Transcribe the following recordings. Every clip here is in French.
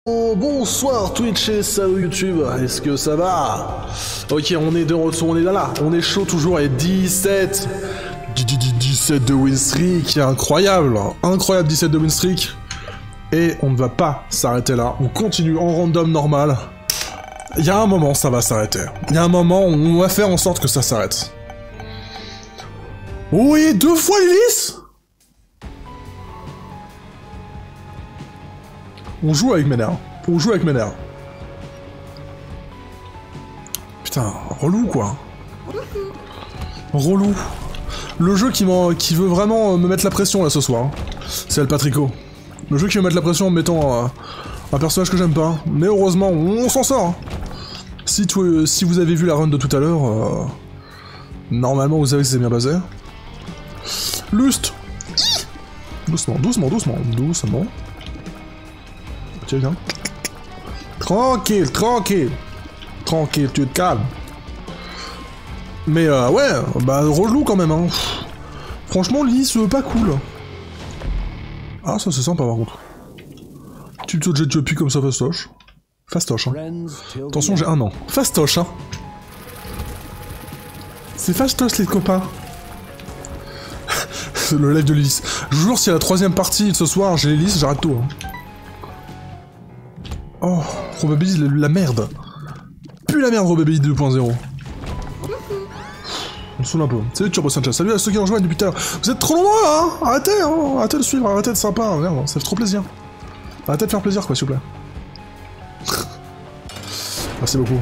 Oh, bonsoir Twitch et salut YouTube, est-ce que ça va? Ok, on est de retour, on est là, on est chaud toujours et 17 de win streak, incroyable, incroyable 17 de win streak. Et on ne va pas s'arrêter là, on continue en random normal. Il y a un moment, ça va s'arrêter. Il y a un moment, on va faire en sorte que ça s'arrête. Oui, 2 fois Lilith. On joue avec Ménard. On joue avec Ménard. Putain, relou quoi. Relou. Le jeu qui veut vraiment me mettre la pression là ce soir. Hein. C'est El Patrico. Le jeu qui veut mettre la pression en me mettant un personnage que j'aime pas. Mais heureusement, on s'en sort. Hein. Si vous avez vu la run de tout à l'heure, normalement vous savez que c'est bien basé. Lust. Doucement, doucement, doucement, doucement. Tiens, viens. Tranquille, tranquille. Tranquille, tu te calmes. Mais ouais, bah relou quand même, hein. Franchement, Lys, pas cool. Ah, ça c'est sympa par contre. Tu te jettes depuis comme ça, fastoche. Fastoche, hein. Attention, j'ai un an. Fastoche, hein. C'est fastoche les copains. Le live de Lys. Je vous jure, si à la 3ème partie de ce soir, j'ai les Lys, j'arrête tout, hein. Oh, Robabilis, la merde. Plus la merde, Robabilis 2.0. On saoule un peu. Salut Turbo Sanchez, salut à ceux qui en rejoignent depuis tout à l'heure. Vous êtes trop nombreux, hein. Arrêtez, hein. Arrêtez de suivre, arrêtez de sympa, merde, ça fait trop plaisir. Arrêtez de faire plaisir, quoi, s'il vous plaît. Merci beaucoup.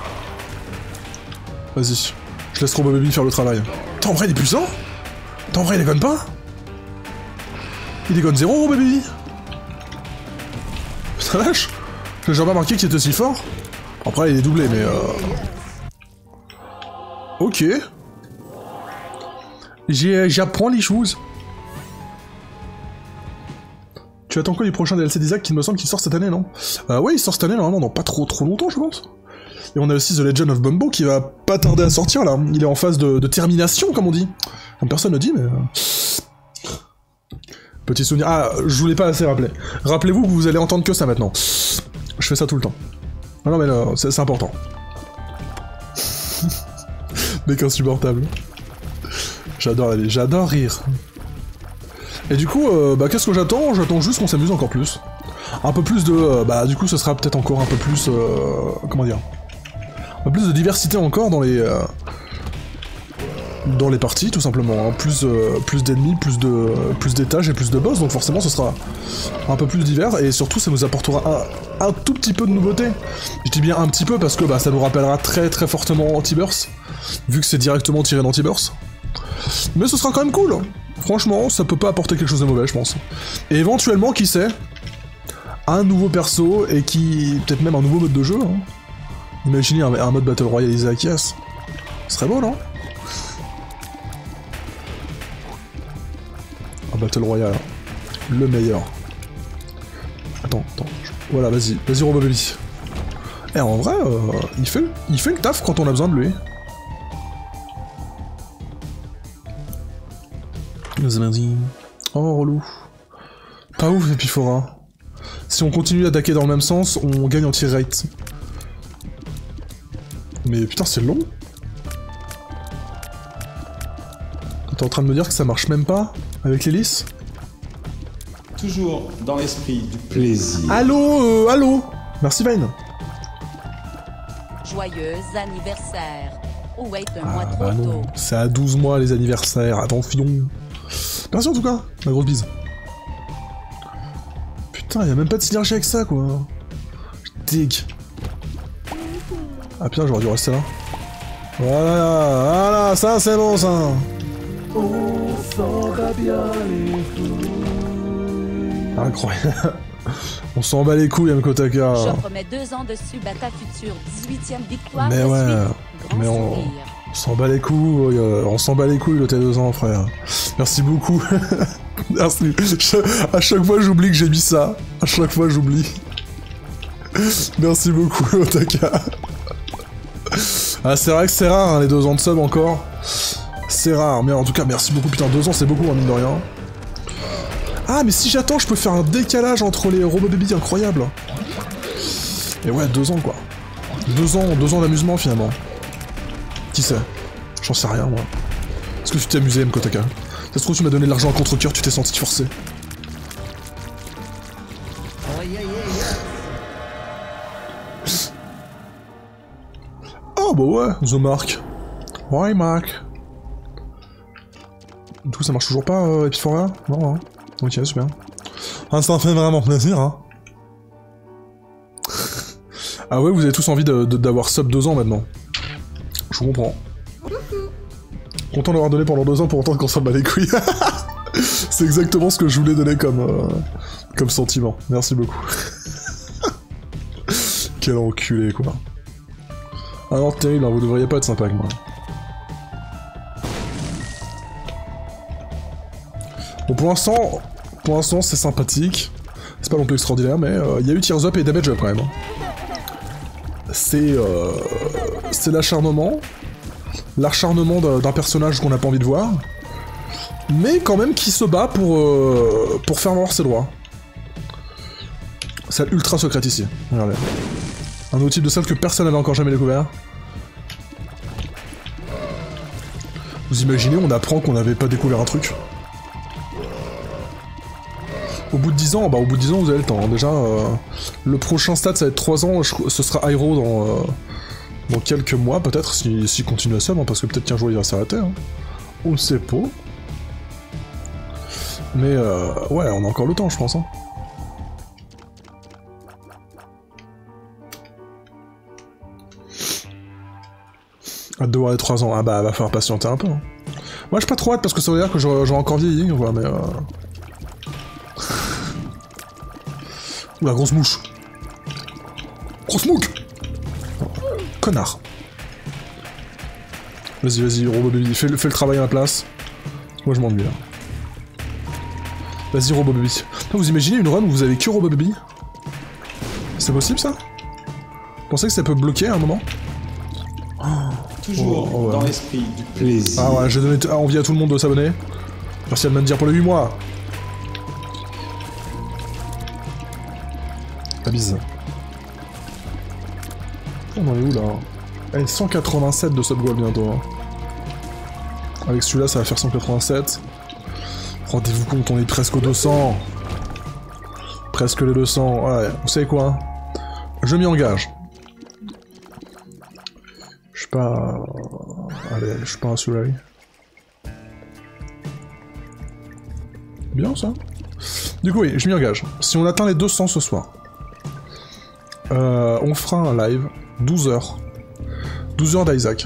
Vas-y, je laisse Robobaby faire le travail. Attends, en vrai, il est puissant. Attends, en vrai, il déconne pas. Il déconne 0, Robobaby. Putain, lâche. J'ai jamais remarqué qu'il était aussi fort. Après, il est doublé, mais ok. J'apprends les choses. Tu attends quoi du prochain DLC d'Isaac qui me semble qu'il sort cette année, non? Ouais, il sort cette année, normalement, dans pas trop longtemps, je pense. Et on a aussi The Legend of Bumbo qui va pas tarder à sortir, là. Il est en phase de termination, comme on dit. Comme personne ne dit, mais... Petit souvenir... Ah, je voulais pas assez rappeler. Rappelez-vous que vous allez entendre que ça, maintenant. Je fais ça tout le temps. Ah non, mais là, c'est important. Mec insupportable. J'adore la vie, j'adore rire. Et du coup, bah qu'est-ce que j'attends? J'attends juste qu'on s'amuse encore plus. Un peu plus de... bah du coup, ce sera peut-être encore un peu plus... comment dire? Un peu plus de diversité encore dans les... dans les parties, tout simplement. Hein. Plus d'ennemis, plus d'étages et plus de boss, donc forcément ce sera un peu plus divers, et surtout ça nous apportera un tout petit peu de nouveauté. Je dis bien un petit peu parce que bah, ça nous rappellera très fortement Anti-Burst, vu que c'est directement tiré d'Anti-Burst. Mais ce sera quand même cool. Franchement, ça peut pas apporter quelque chose de mauvais, je pense. Et éventuellement, qui sait, un nouveau perso, et peut-être même un nouveau mode de jeu. Hein. Imaginez un mode Battle Royale Isaacas. Ce serait beau, non? Un Battle Royale. Le meilleur. Attends. Voilà, vas-y Robobaby. Et en vrai, il fait le taf quand on a besoin de lui. Oh, relou. Pas ouf, Epiphora. Si on continue d'attaquer dans le même sens, on gagne en tir rate. Mais putain, c'est long. T'es en train de me dire que ça marche même pas avec l'hélice? Toujours dans l'esprit du plaisir. Allô, allô. Merci Vayne. Joyeux anniversaire. Ou est un mois trop bah non. tôt. C'est à 12 mois les anniversaires, attention. Merci en tout cas, ma grosse bise. Putain, y'a même pas de synergie avec ça quoi. Je dig. Ah putain, j'aurais dû rester là. Voilà, ça c'est bon ça. On s'en va bien les couilles. Incroyable. On s'en bat les couilles, Mkotaka. Je promets 2 ans de sub à ta future 18ème victoire. Mais ouais, mais on s'en bat les couilles, on s'en bat les couilles le T2 ans, frère. Merci beaucoup. Merci. À chaque fois, j'oublie que j'ai mis ça. À chaque fois, j'oublie. Merci beaucoup, Otaka. Ah, c'est vrai que c'est rare, hein, les 2 ans de sub encore. C'est rare, mais en tout cas, merci beaucoup. Putain, 2 ans, c'est beaucoup, hein, mine de rien. Ah, mais si j'attends, je peux faire un décalage entre les Robobaby incroyable. Et ouais, 2 ans quoi. 2 ans d'amusement finalement. Qui sait? J'en sais rien moi. Est-ce que tu t'es amusé Mkotaka? Ça se trouve tu m'as donné de l'argent à contre-cœur, tu t'es senti forcé. Oh bah ouais, The Mark. Ouais Mark. Du coup ça marche toujours pas Epiphoria? Non hein. Ok super. Ah ça fait vraiment plaisir hein. Ah ouais, vous avez tous envie d'avoir sub 2 ans maintenant. Je vous comprends. Content d'avoir donné pendant 2 ans pour autant qu'on s'en bat les couilles. C'est exactement ce que je voulais donner comme sentiment. Merci beaucoup. Quel enculé quoi. Ah non, terrible, hein, vous devriez pas être sympa avec moi. Bon pour l'instant c'est sympathique. C'est pas non plus extraordinaire, mais il y a eu Tears Up et Damage Up quand même. C'est l'acharnement d'un personnage qu'on n'a pas envie de voir, mais quand même qui se bat pour faire valoir ses droits. Salle ultra secrète ici, regardez. Un autre type de salle que personne n'avait encore jamais découvert. Vous imaginez, on apprend qu'on n'avait pas découvert un truc. Au bout de 10 ans, bah au bout de 10 ans vous avez le temps. Hein. Déjà, le prochain stade ça va être 3 ans, ce sera Hyro dans quelques mois peut-être, s'il continue à sub, hein, parce que peut-être qu'un jour il va s'arrêter. Hein. On ne sait pas. Mais ouais, on a encore le temps je pense. Hein. Hâte de voir les 3 ans. Ah bah va falloir patienter un peu. Hein. Moi j'ai pas trop hâte parce que ça veut dire que j'aurai encore vieilli, voilà, mais Oula, grosse mouche. Grosse mouche. Connard. Vas-y, RoboBaby, fais le travail à la place. Moi je m'ennuie là. Vas-y RoboBaby. Vous imaginez une run où vous avez que RoboBaby? C'est possible ça? Vous pensez que ça peut bloquer à un moment? Toujours dans l'esprit du plaisir. Ah ouais, j'ai donné envie à tout le monde de s'abonner. Merci à le dire pour les 8 mois. La bise. On en est où là? Allez, 187 de sub goal bientôt. Hein. Avec celui-là, ça va faire 187. Rendez-vous compte, on est presque aux 200. Presque les 200. Ouais, vous savez quoi hein? Je m'y engage. Je suis pas... Allez, je suis pas un soleil. Bien ça. Du coup, oui, je m'y engage. Si on atteint les 200 ce soir, on fera un live 12 heures. 12 heures d'Isaac.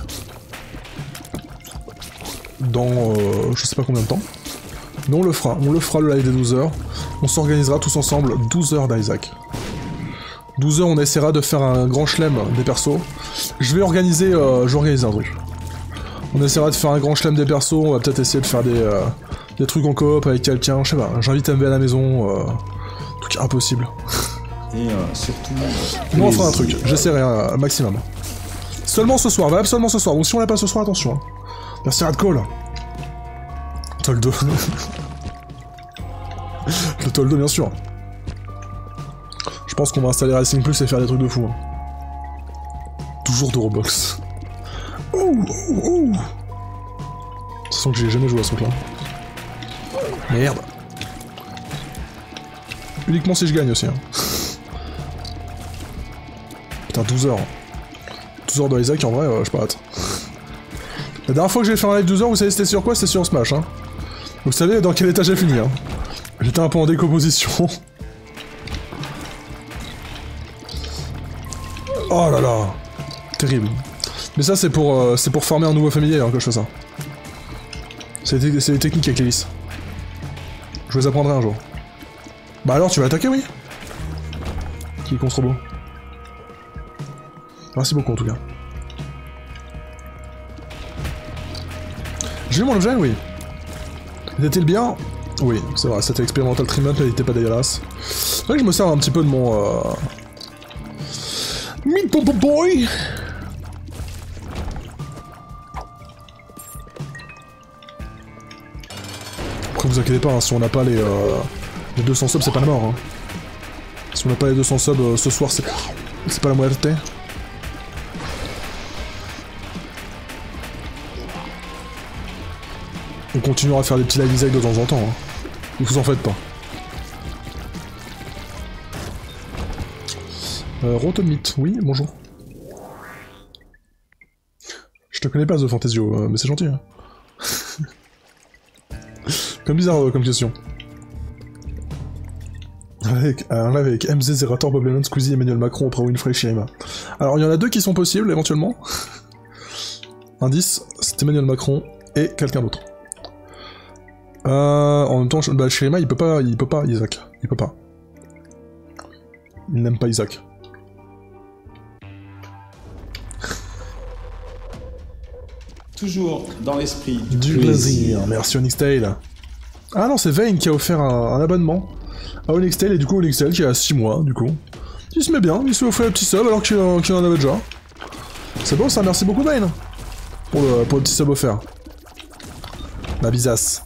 Dans je sais pas combien de temps. Mais on le fera le live des 12 heures. On s'organisera tous ensemble 12 heures d'Isaac. 12 heures, on essaiera de faire un grand chelem des persos. Je vais organiser un truc. On essaiera de faire un grand chelem des persos, on va peut-être essayer de faire des trucs en coop avec quelqu'un, je sais pas, j'invite MV à la maison, truc impossible. Et surtout... Non, on fera un truc, j'essaierai un maximum. Seulement ce soir, valable seulement ce soir, donc si on l'a pas ce soir, attention. Hein. Merci Radcall. Toldo. Le Toldo, bien sûr. Je pense qu'on va installer Racing Plus et faire des trucs de fou. Hein. Toujours de Roblox. Ouh. C'est que j'ai jamais joué à ce truc là. Merde. Uniquement si je gagne aussi. Hein. Putain, 12 heures. 12 heures de Isaac en vrai, j'ai pas hâte. La dernière fois que j'ai fait un live 12 heures, vous savez c'était sur quoi? C'était sur Smash. Hein. Vous savez dans quel état j'ai fini. Hein. J'étais un peu en décomposition. Oh là là. Terrible. Mais ça c'est pour former un nouveau familier hein, que je fais ça. C'est les techniques avec les vis. Je vous les apprendrai un jour. Bah alors tu vas attaquer oui. Qui est contre robot. Merci beaucoup en tout cas. J'ai eu mon objet oui. Était-il bien? Oui, c'est vrai, c'était expérimental trim up, il était pas dégueulasse. C'est vrai que je me sers un petit peu de mon... Meat Pop Boy. Après vous inquiétez pas, hein, si on n'a pas les 200 subs, c'est pas la mort. Hein. Si on n'a pas les 200 subs ce soir, c'est... C'est pas la muerte. On continuera à faire des petits live Isaac de temps en temps. Hein. Vous en faites pas. Rotten Meat, oui, bonjour. Je te connais pas, The Fantasio, mais c'est gentil. Hein. Comme bizarre comme question. Avec, un live avec MZ, Zerator, Bob Lennon, Squeezie, Emmanuel Macron, après Winfrey et Shirima. Alors il y en a deux qui sont possibles, éventuellement. Indice, c'est Emmanuel Macron et quelqu'un d'autre. En même temps, bah, Shirima, il peut pas, Isaac. Il peut pas. Il n'aime pas Isaac. Toujours dans l'esprit du plaisir. Merci Onyxtail. Ah non, c'est Vayne qui a offert un abonnement à Onyxtail, et du coup Onyxtail qui a 6 mois, du coup. Il se met bien, il se fait offrir un petit sub alors qu'il en avait déjà. C'est bon ça, merci beaucoup Vayne. Pour le petit sub offert. La bisasse.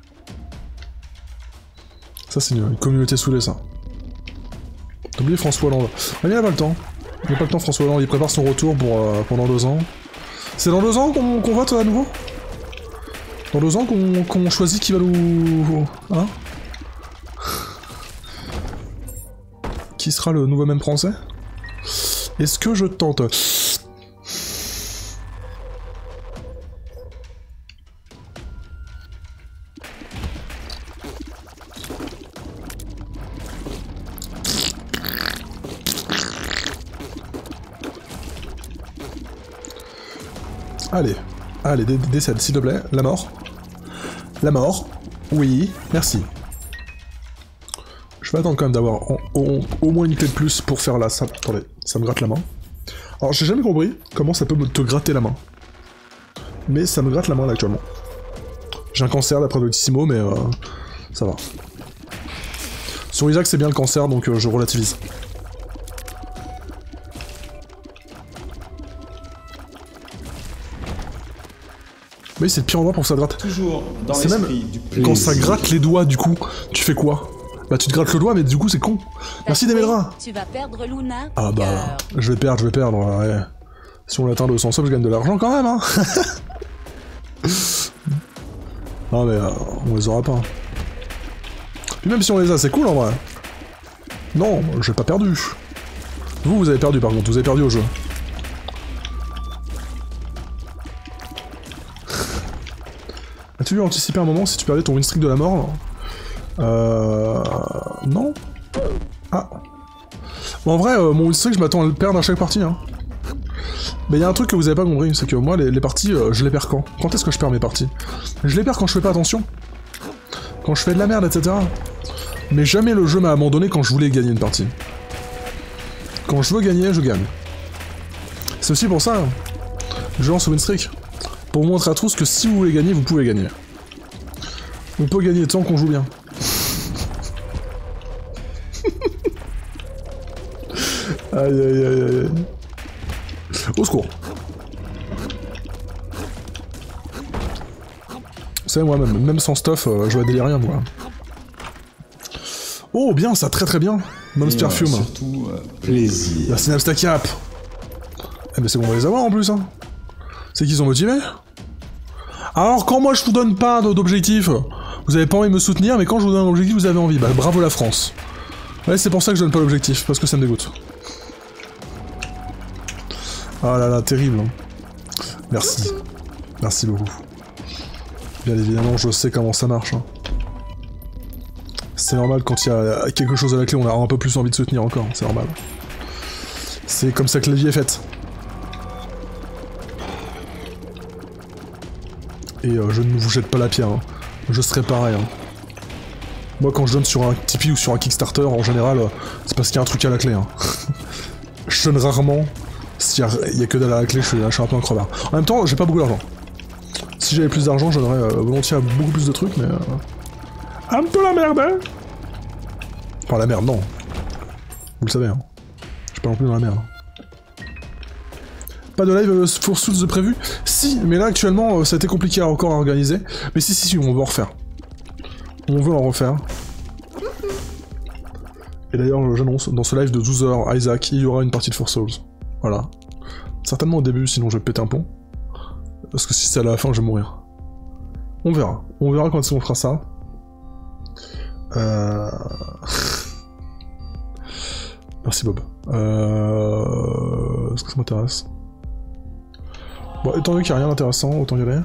Ça c'est une communauté saoulée ça. T'as oublié François Hollande. Ah, il n'a pas le temps. Il n'a pas le temps François Hollande, il prépare son retour pour pendant 2 ans. C'est dans 2 ans qu'on vote à nouveau? Dans 2 ans qu'on choisit qui va nous... Hein? Qui sera le nouveau même français? Est-ce que je tente? Allez, allez, décède, s'il te plaît. La mort. La mort. Oui, merci. Je vais attendre quand même d'avoir au moins une clé de plus pour faire là. Ça, attendez, ça me gratte la main. Alors, j'ai jamais compris comment ça peut te gratter la main. Mais ça me gratte la main là actuellement. J'ai un cancer d'après Doctissimo, mais ça va. Sur Isaac, c'est bien le cancer, donc je relativise. Oui, c'est le pire endroit pour que ça gratte. Toujours dans c'est même quand ça gratte les doigts, du coup, tu fais quoi? Bah tu te grattes le doigt, mais du coup c'est con. Merci Demelra. Tu vas perdre Luna. Ah bah, je vais perdre, ouais. Si on atteint le 100 subs, je gagne de l'argent quand même, hein. Non mais on les aura pas. Puis même si on les a, c'est cool en vrai. Non, j'ai pas perdu. Vous avez perdu par contre, vous avez perdu au jeu. As-tu vu anticiper un moment si tu perdais ton win streak de la mort? Non. Ah. Bon, en vrai, mon win streak, je m'attends à le perdre à chaque partie, hein. Mais il y a un truc que vous avez pas compris, c'est que moi, les parties, je les perds quand? Quand est-ce que je perds mes parties? Je les perds quand je fais pas attention. Quand je fais de la merde, etc. Mais jamais le jeu m'a abandonné quand je voulais gagner une partie. Quand je veux gagner, je gagne. C'est aussi pour ça, je lance au win streak. Pour vous montrer à tous que si vous voulez gagner, vous pouvez gagner. On peut gagner tant qu'on joue bien. Aïe aïe aïe aïe. Au secours. Vous savez, moi, même sans stuff, je vais délirer, moi. Oh, bien, ça, très très bien. Monster Fume. Surtout, plaisir. La Synapse Cap. Eh ben c'est bon, on va les avoir en plus, hein. C'est qu'ils sont motivés. Alors, quand moi je vous donne pas d'objectif, vous avez pas envie de me soutenir, mais quand je vous donne un objectif, vous avez envie. Bah, bravo la France. Ouais, c'est pour ça que je donne pas l'objectif, parce que ça me dégoûte. Ah là là, terrible. Merci. Merci beaucoup. Bien évidemment, je sais comment ça marche. Hein. C'est normal, quand il y a quelque chose à la clé, on a un peu plus envie de soutenir encore, c'est normal. C'est comme ça que la vie est faite. Et je ne vous jette pas la pierre, hein. Je serai pareil. Hein. Moi, quand je donne sur un Tipeee ou sur un Kickstarter, en général, c'est parce qu'il y a un truc à la clé. Hein. Je donne rarement. S'il y a que dalle à la clé, je suis un peu un crevard. En même temps, j'ai pas beaucoup d'argent. Si j'avais plus d'argent, je donnerais volontiers à beaucoup plus de trucs, mais... Un peu la merde, hein. Enfin, la merde, non. Vous le savez, hein. Je suis pas non plus dans la merde. Pas de live for Suits de prévu? Si, mais là, actuellement, ça a été compliqué encore à organiser. Mais si, on veut en refaire. On veut en refaire. Et d'ailleurs, j'annonce, dans ce live de 12 h Isaac, il y aura une partie de Four Souls. Voilà. Certainement au début, sinon je vais péter un pont. Parce que si c'est à la fin, je vais mourir. On verra. On verra quand on fera ça. Merci Bob. Est-ce que ça m'intéresse? Bon, étant donné qu'il n'y a rien d'intéressant, autant y aller.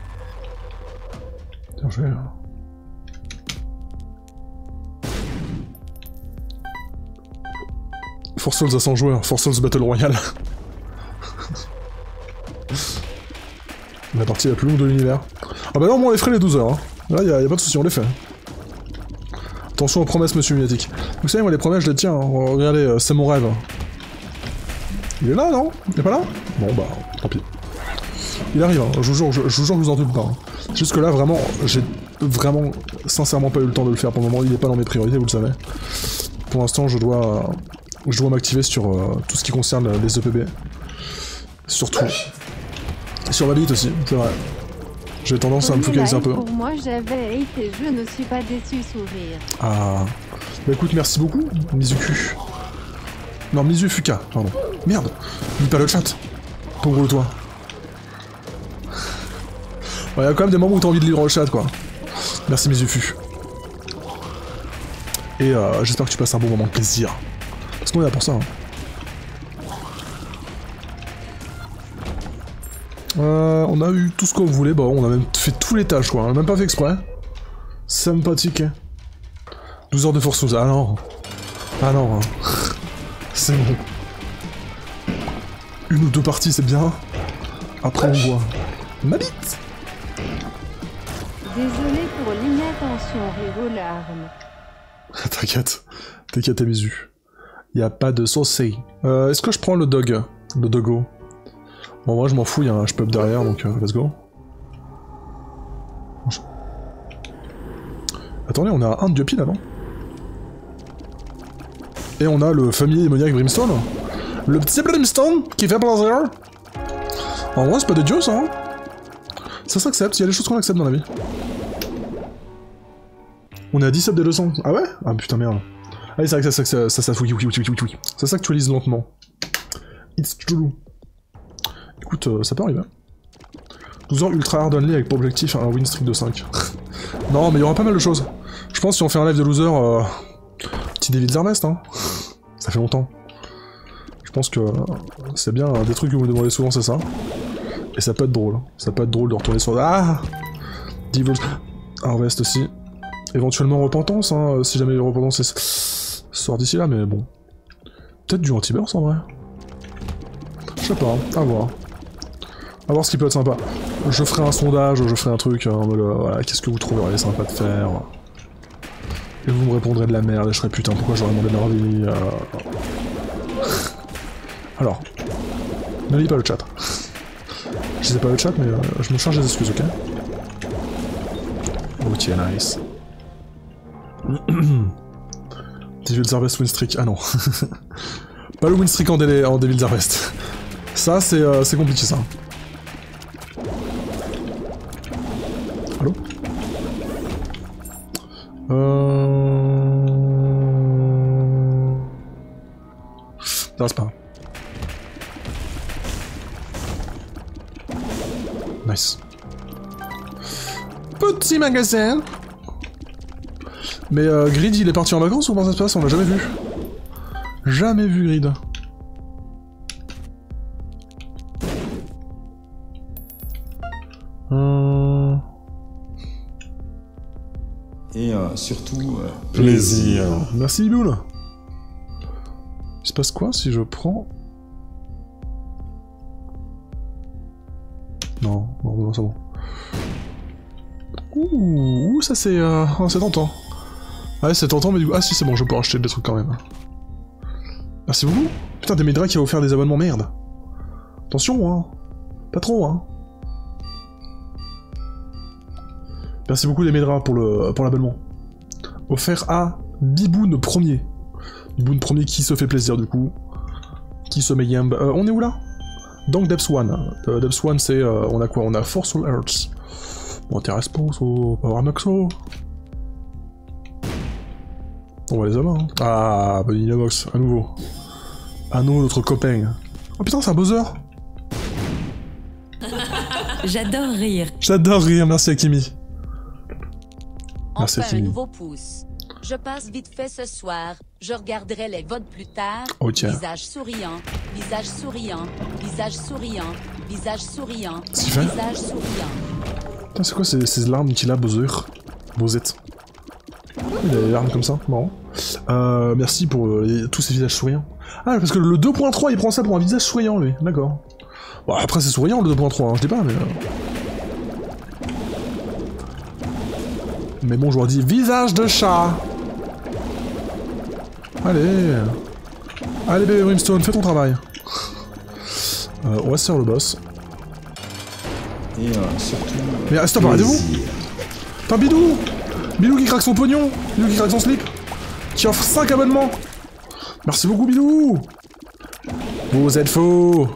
Tiens, je vais... Four Souls à 100 joueurs, Four Souls Battle Royale. La partie la plus longue de l'univers. Ah bah non, moi on les ferait les 12 heures. Hein. Là, y a pas de souci, on les fait. Attention aux promesses, monsieur Lunatique. Vous savez, moi les promesses, je les tiens. Hein. Regardez, c'est mon rêve. Il est là, non? Il est pas là? Bon bah, tant pis. Il arrive, hein. Je vous jure que je vous en doute pas. Hein. Jusque là, vraiment, j'ai vraiment, sincèrement pas eu le temps de le faire pour le moment. Il est pas dans mes priorités, vous le savez. Pour l'instant, je dois m'activer sur tout ce qui concerne les EPB. Surtout. Sur ma bite aussi, c'est vrai. J'ai tendance à me focaliser un peu. Pour moi, j'avais été, je ne suis pas déçu, sourire. Ah. Bah écoute, merci beaucoup, Mizuku. Non, Mizufuka, pardon. Merde, lis pas le chat. Pauvre toi. Il y a quand même des moments où t'as envie de lire le chat, quoi. Merci, Mizufu. Et j'espère que tu passes un bon moment de plaisir. Parce qu'on est là pour ça. Hein. On a eu tout ce qu'on voulait, bon, on a même fait tous les tâches, quoi. On a même pas fait exprès. Sympathique. 12 heures de Four Souls. Ah non. Ah non. C'est bon. Une ou deux parties, c'est bien. Après, on voit. Ma bite. Désolé pour l'inattention, rire aux larmes. T'inquiète. T'inquiète, Mizu. Y a pas de saucé. Est-ce que je prends le dog? Le doggo? Bon, en vrai, je m'en fous, il y a un pub derrière, donc let's go. Attendez, on a un dieu pile là, non? Et on a le familier démoniaque Brimstone. Le petit Brimstone qui fait plaisir. En vrai, c'est pas des dieux, ça, hein? Ça s'accepte, il y a des choses qu'on accepte dans la vie. On est à 10 subs des 200. Ah ouais? Ah putain, merde. Ah oui, c'est vrai que ça s'actualise lentement. It's true. Écoute, ça peut arriver. 12 heures ultra hard only avec pour objectif un win streak de 5. Non, mais il y aura pas mal de choses. Je pense que si on fait un live de loser, petit Devil's Harvest, hein. Ça fait longtemps. Je pense que c'est bien, des trucs que vous me demandez souvent, c'est ça. Et ça peut être drôle. Ça peut être drôle de retourner sur... Ah, Devil's Harvest aussi. Éventuellement Repentance, hein, si jamais Repentance sort d'ici là, mais bon. Peut-être du anti-burst en vrai. Je sais pas, à voir. À voir ce qui peut être sympa. Je ferai un sondage, je ferai un truc, en mode, voilà, qu'est-ce que vous trouveriez sympa de faire? Et vous me répondrez de la merde, et je serai putain, pourquoi j'aurais demandé de leur vie Alors, ne lis pas le chat. Je sais pas le chat, mais je me charge des excuses, ok? Ok, nice. Devil's Harvest win streak, ah non. Pas le win streak en Devil's Harvest. Ça, c'est compliqué, ça. Allô? Non, c'est pas. Nice. Petit magasin. Mais Grid, il est parti en vacances ou comment ça se passe? On l'a jamais vu. Jamais vu Grid. Et surtout, plaisir. Merci Boule. Il se passe quoi si je prends... Non, non, c'est bon. Ouh, ça c'est tentant. Ouais, c'est tentant, mais du coup... Ah si, c'est bon, je peux acheter des trucs quand même. Merci beaucoup. Putain, Demedra qui a offert des abonnements, merde. Attention, hein. Pas trop, hein. Merci beaucoup Demedra pour l'abonnement. Offert à Biboun premier. Biboun premier qui se fait plaisir du coup. Qui se met yamb. On est où là? Donc Depths One. Depths One c'est... on a quoi? On a Force Soul Hearts. Bon, t'es respo, so... Power Maxo. On On va les avoir, hein. Ah, Bonnie Box, à nouveau. À nouveau notre copain. Oh putain, c'est un buzzer. J'adore rire. J'adore rire, merci Akimi. Merci Enfin, un Akimi. nouveau pouce. Je passe vite fait ce soir. Je regarderai les votes plus tard. Oh, tiens. Visage souriant, visage souriant, visage souriant, visage souriant, Qu'est-ce qu'il fait? visage souriant. Putain, c'est quoi ces larmes qu'il a, Bowser? Bowsette. Il a des larmes comme ça, marrant. Merci pour tous ces visages souriants. Ah, parce que le 2.3, il prend ça pour un visage souriant, lui. D'accord. Bon, après, c'est souriant, le 2.3, hein, je dis pas, mais... Mais bon, je leur dis visage de chat. Allez. Allez, bébé Brimstone, fais ton travail. On va se faire le boss. Et surtout... Mais stop, arrêtez-vous. Putain, Bidou. Bidou qui craque son pognon. Bidou qui craque son slip. Qui offre 5 abonnements. Merci beaucoup, Bidou. Vous êtes faux.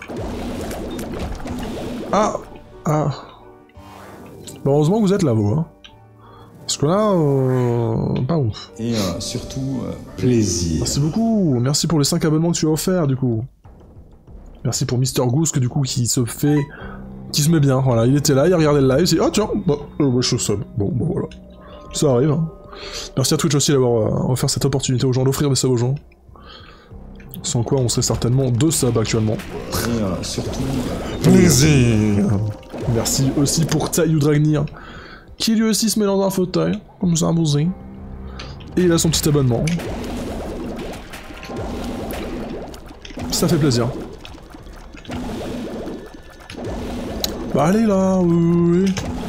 Ah. Ah. Bon, heureusement que vous êtes là, vous, hein. Parce que là, pas ouf. Et surtout, plaisir. Merci beaucoup. Merci pour les 5 abonnements que tu as offerts, du coup. Merci pour Mister Goose, que du coup, qui se met bien. Voilà, il était là, il regardait le live, il s'est dit, ah tiens, bah, ouais, je suis sub. Bon, voilà. Ça arrive, hein. Merci à Twitch aussi d'avoir offert cette opportunité aux gens, d'offrir des subs aux gens. Sans quoi, on serait certainement 2 subs actuellement. Et surtout, plaisir. Merci aussi pour Taïou Dragnir, qui lui aussi se met dans un fauteuil, comme ça, un bousin. Et il a son petit abonnement. Ça fait plaisir. Bah allez là, oui.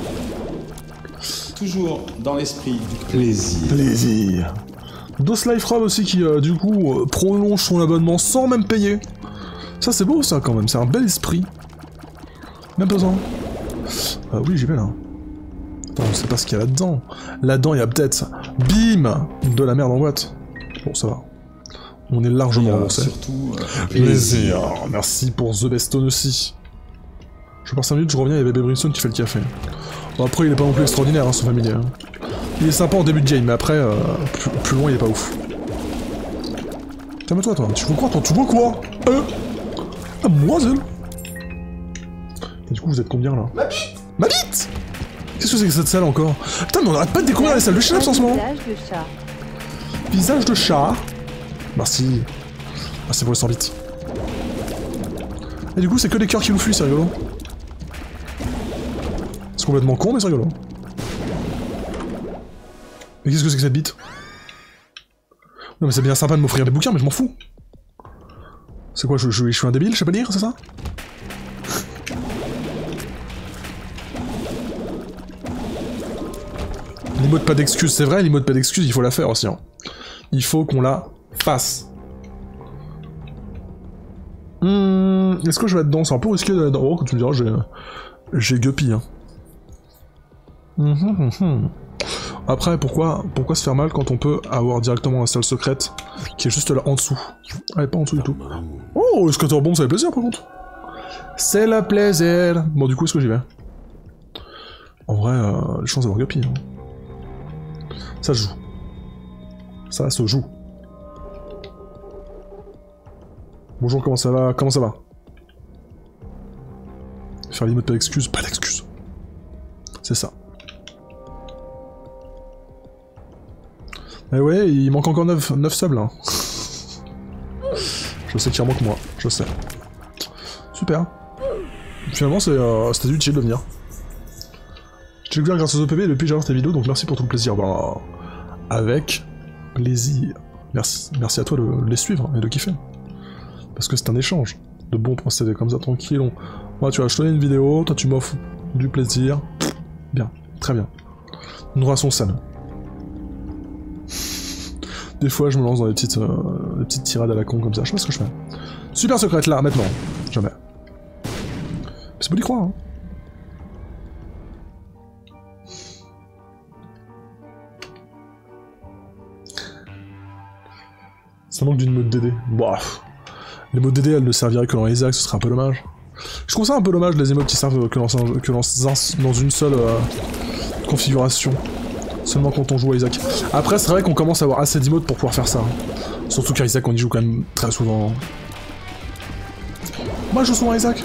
toujours dans l'esprit du plaisir. Plaisir. Dos Life Rob aussi qui, du coup, prolonge son abonnement sans même payer. Ça, c'est beau, ça, quand même. C'est un bel esprit. Même besoin. Oui, j'y vais, là. Attends, on sait pas ce qu'il y a là-dedans. Là-dedans, il y a peut-être... Bim, de la merde en boîte. Bon, ça va. On est largement remboursé. Surtout... plaisir. Merci pour The Bestone aussi. Je pars 5 minutes, je reviens, il y a Bébé Brimstone qui fait le café. Bon, après, il est pas non plus extraordinaire, hein, ce familier. Hein. Il est sympa en début de game, mais après, plus loin, il est pas ouf. Calme-toi, toi. Tu vois quoi, toi? Tu vois quoi? Ah, mademoiselle. Et du coup, vous êtes combien, là? Ma bite! Ma bite! Qu'est-ce que c'est que cette salle, encore? Putain, mais on arrête pas de découvrir les salles de Schnaps en ce moment! Visage de chat. Visage de chat. Merci. Merci pour le 100 bits. Et du coup, c'est que des cœurs qui nous fuient, c'est rigolo. C'est complètement con, mais c'est rigolo. Mais qu'est-ce que c'est que cette bite? Non mais c'est bien sympa de m'offrir des bouquins, mais je m'en fous. C'est quoi, je suis un débile, je sais pas lire, c'est ça? L'emote pas d'excuse, c'est vrai, l'emote pas d'excuse, il faut la faire aussi. Hein. Il faut qu'on la fasse. Est-ce que je vais être dedans? C'est un peu risqué d'aller dedans. Oh, quand tu me diras, j'ai guppy. Hein. Après, pourquoi se faire mal quand on peut avoir directement la salle secrète qui est juste là en dessous? Elle est pas en dessous du tout. Oh, Scatter Bomb, ça fait plaisir par contre. C'est le plaisir. Bon, du coup, est-ce que j'y vais? En vrai, les chances d'avoir guppy. Hein. Ça se joue. Ça se joue. Bonjour, comment ça va? Comment ça va? Faire l'emote pas d'excuse? Pas d'excuse. C'est ça. Eh ouais, il manque encore 9 subs là. Je sais qu'il en manque moi, je sais. Super. Finalement, c'était utile de venir. J'ai découvert grâce aux OPB et depuis j'adore tes vidéos, donc merci pour tout le plaisir. Bah, avec plaisir. Merci à toi de les suivre et de kiffer. Parce que c'est un échange de bons procédés comme ça, tranquille. Moi, tu vois, je te donne une vidéo, toi tu m'offres du plaisir. Bien, très bien. Une relation saine. Des fois, je me lance dans des petites tirades à la con comme ça. Je sais pas ce que je fais. Super secrète là, maintenant. Jamais. C'est beau d'y croire, hein. Ça manque d'une mode DD. Bah, les modes DD, elles ne serviraient que dans les axes, ce serait un peu dommage. Je trouve ça un peu dommage, les emotes qui servent que dans une seule configuration. Seulement quand on joue à Isaac. Après, c'est vrai qu'on commence à avoir assez d'emotes pour pouvoir faire ça. Surtout qu'à Isaac, on y joue quand même très souvent. Moi, je joue souvent à Isaac.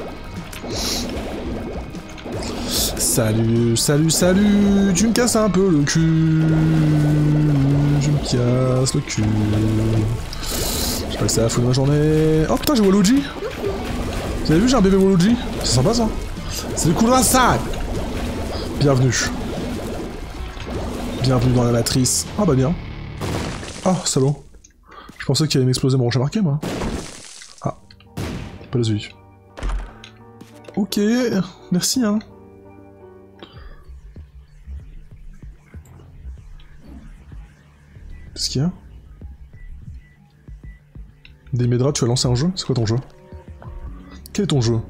Salut, salut, salut. Tu me casses un peu le cul. Tu me casses le cul. J'ai pas que ça à foutre de ma journée. Oh putain, j'ai Waluigi. Vous avez vu, j'ai un bébé Waluigi. C'est sympa ça. C'est le coup de la salle. Bienvenue. Bienvenue dans la matrice. Ah bah bien. Ah, salaud. Je pensais qu'il allait m'exploser mon rocher marqué, moi. Ah. Pas les yeux. Ok. Merci, hein. Qu'est-ce qu'il y a? Démédra, tu as lancé un jeu? C'est quoi ton jeu? Quel est ton jeu?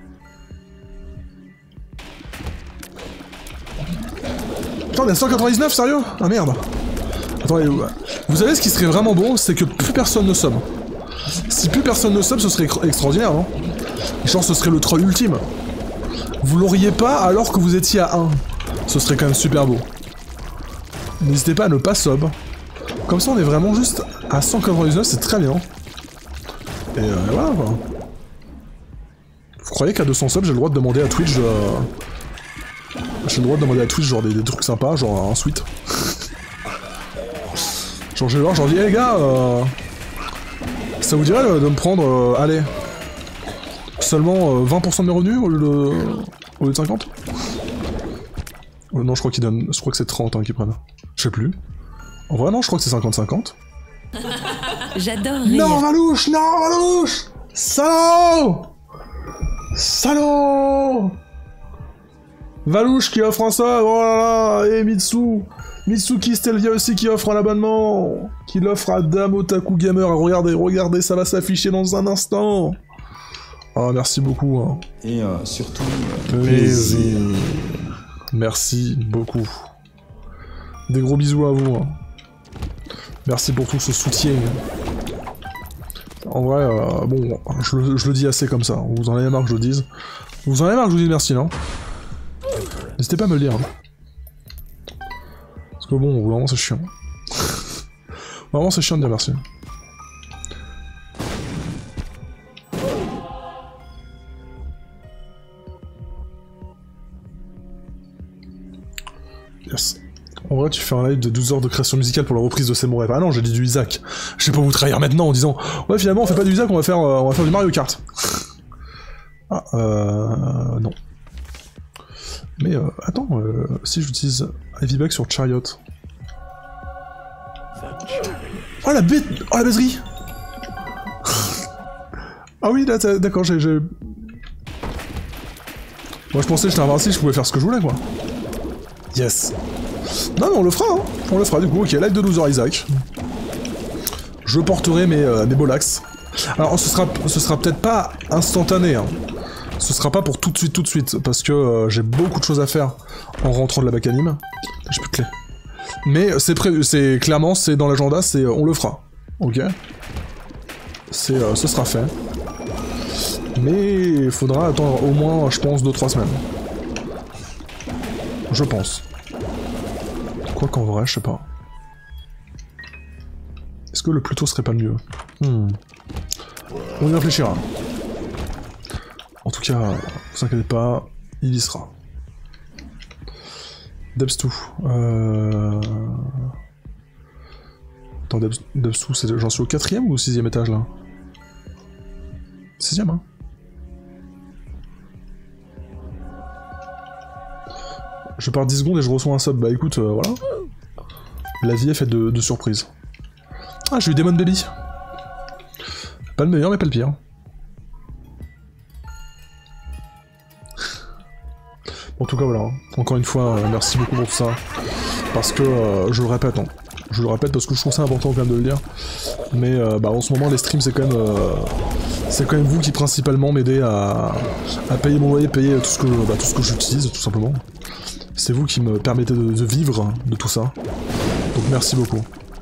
Putain, on est à 199, sérieux? Ah merde. Attendez, vous savez ce qui serait vraiment bon? C'est que plus personne ne somme. Si plus personne ne somme, ce serait extraordinaire, non? Genre, ce serait le troll ultime. Vous l'auriez pas alors que vous étiez à 1. Ce serait quand même super beau. N'hésitez pas à ne pas sub. Comme ça, on est vraiment juste à 199, c'est très bien. Et voilà, quoi. Vous croyez qu'à 200 subs, j'ai le droit de demander à Twitch... J'ai le droit de demander à Twitch genre des trucs sympas, genre un suite. Genre je vais voir, genre dis, hey les gars, ça vous dirait de me prendre, allez, seulement 20% de mes revenus au lieu de 50? Non, je crois qu'ils donnent, je crois que c'est 30 hein, qu'ils prennent. Je sais plus. En vrai non, je crois que c'est 50-50. J'adore rire. Non Valouche, non Valouche, salaud, salaud. Valouche qui offre un sub, oh là là, et Mitsuki Stelvia aussi qui offre un abonnement, qui l'offre à Dame Otaku Gamer, regardez, ça va s'afficher dans un instant. Oh, merci beaucoup. Hein. Et surtout, plaisir. Merci beaucoup. Des gros bisous à vous. Hein. Merci pour tout ce soutien. En vrai, bon, je le dis assez comme ça, vous en avez marre que je le dise. Vous en avez marre que je vous dise merci, non? N'hésitez pas à me le dire. Hein. Parce que bon, vraiment c'est chiant. Vraiment c'est chiant de dire merci. Yes. En vrai, tu fais un live de 12 heures de création musicale pour la reprise de C'est mon rêve. Ah non, j'ai dit du Isaac. Je vais pas vous trahir maintenant en disant ouais, finalement, on fait pas du Isaac, on va faire du Mario Kart. Ah, non. Mais attends, si j'utilise Heavy Bag sur Chariot. Oh la bête! Oh la baiserie! Ah oui, là, d'accord, j'ai... Moi je pensais que j'étais invincible, je pouvais faire ce que je voulais, quoi. Yes! Non mais on le fera, hein! On le fera, du coup, ok, live de 12 heures Isaac. Je porterai mes bolax. Alors, ce sera peut-être pas instantané, hein. Ce sera pas pour tout de suite, parce que j'ai beaucoup de choses à faire en rentrant de la bac anime. J'ai plus de clé. Mais c'est prévu, clairement, c'est dans l'agenda, on le fera. Ok. Ce sera fait. Mais il faudra attendre au moins, je pense, 2-3 semaines. Je pense. Quoi qu'en vrai, je sais pas. Est-ce que le plus tôt serait pas le mieux? On y réfléchira. En tout cas, vous inquiétez pas, il y sera. Debs2. Attends, Debs2, j'en suis au 4ème ou au 6ème étage là? 6ème, hein? Je pars 10 secondes et je reçois un sub. Bah écoute, voilà. La vie est faite de surprises. Ah, j'ai eu Demon Baby. Pas le meilleur, mais pas le pire. En tout cas, voilà. Encore une fois, merci beaucoup pour tout ça. Parce que, je le répète, hein. Je le répète parce que je trouve ça important quand même de le dire. Mais, bah, en ce moment, les streams, c'est quand même vous qui principalement m'aidez à payer mon loyer, payer tout ce que j'utilise, tout simplement. C'est vous qui me permettez de vivre de tout ça. Donc merci beaucoup.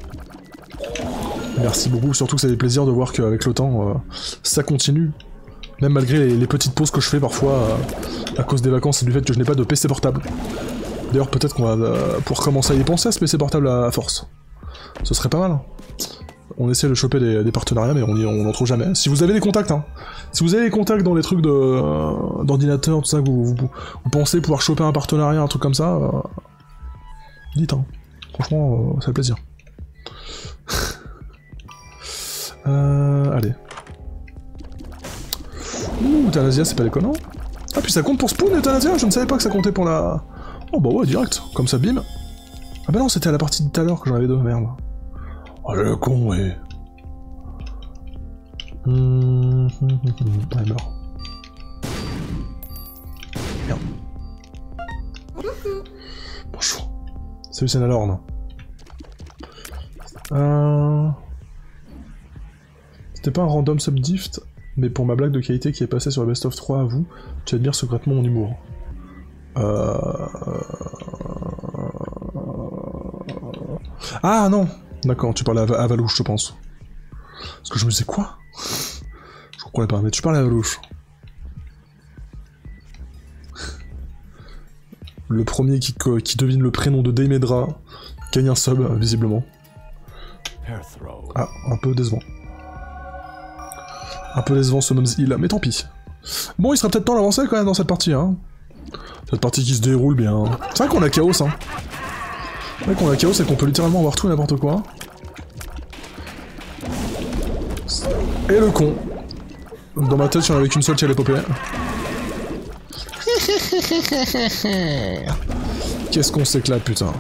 Merci beaucoup, surtout que ça fait plaisir de voir qu'avec le temps, ça continue. Même malgré les petites pauses que je fais parfois à cause des vacances et du fait que je n'ai pas de PC portable. D'ailleurs, peut-être qu'on va pouvoir commencer à y penser à ce PC portable à force. Ce serait pas mal. On essaie de choper des partenariats, mais on n'en trouve jamais. Si vous avez des contacts, hein. Si vous avez des contacts dans les trucs d'ordinateur, tout ça, que vous pensez pouvoir choper un partenariat, un truc comme ça, dites, hein. Franchement, ça fait plaisir. Allez. Ouh, Euthanasia, c'est pas déconnant. Ah, puis ça compte pour Spoon, Euthanasia? Je ne savais pas que ça comptait pour la... Oh bah ouais, direct, comme ça, bim. Ah bah non, c'était à la partie de tout à l'heure que j'en avais deux, merde. Oh le con, ouais. Ah, il meurt. Merde. Bonjour. Salut, c'est Nalorne. C'était pas un random subdift, mais pour ma blague de qualité qui est passée sur le Best of 3 à vous, tu admires secrètement mon humour. Ah non. D'accord, tu parles à Valouche, je pense. Parce que je me disais quoi? Je comprenais pas, mais tu parles à Valouche. Le premier qui devine le prénom de Daemedra gagne un sub, visiblement. Ah, un peu décevant. Un peu décevant ce Mums Hill, mais tant pis. Bon, il sera peut-être temps d'avancer quand même dans cette partie, hein. Cette partie qui se déroule bien. C'est vrai qu'on a Chaos, hein. C'est vrai qu'on a Chaos et qu'on peut littéralement avoir tout et n'importe quoi. Et le con. Dans ma tête, il y en avait qu'une seule qui allait popper. Qu'est-ce qu'on s'éclate, putain.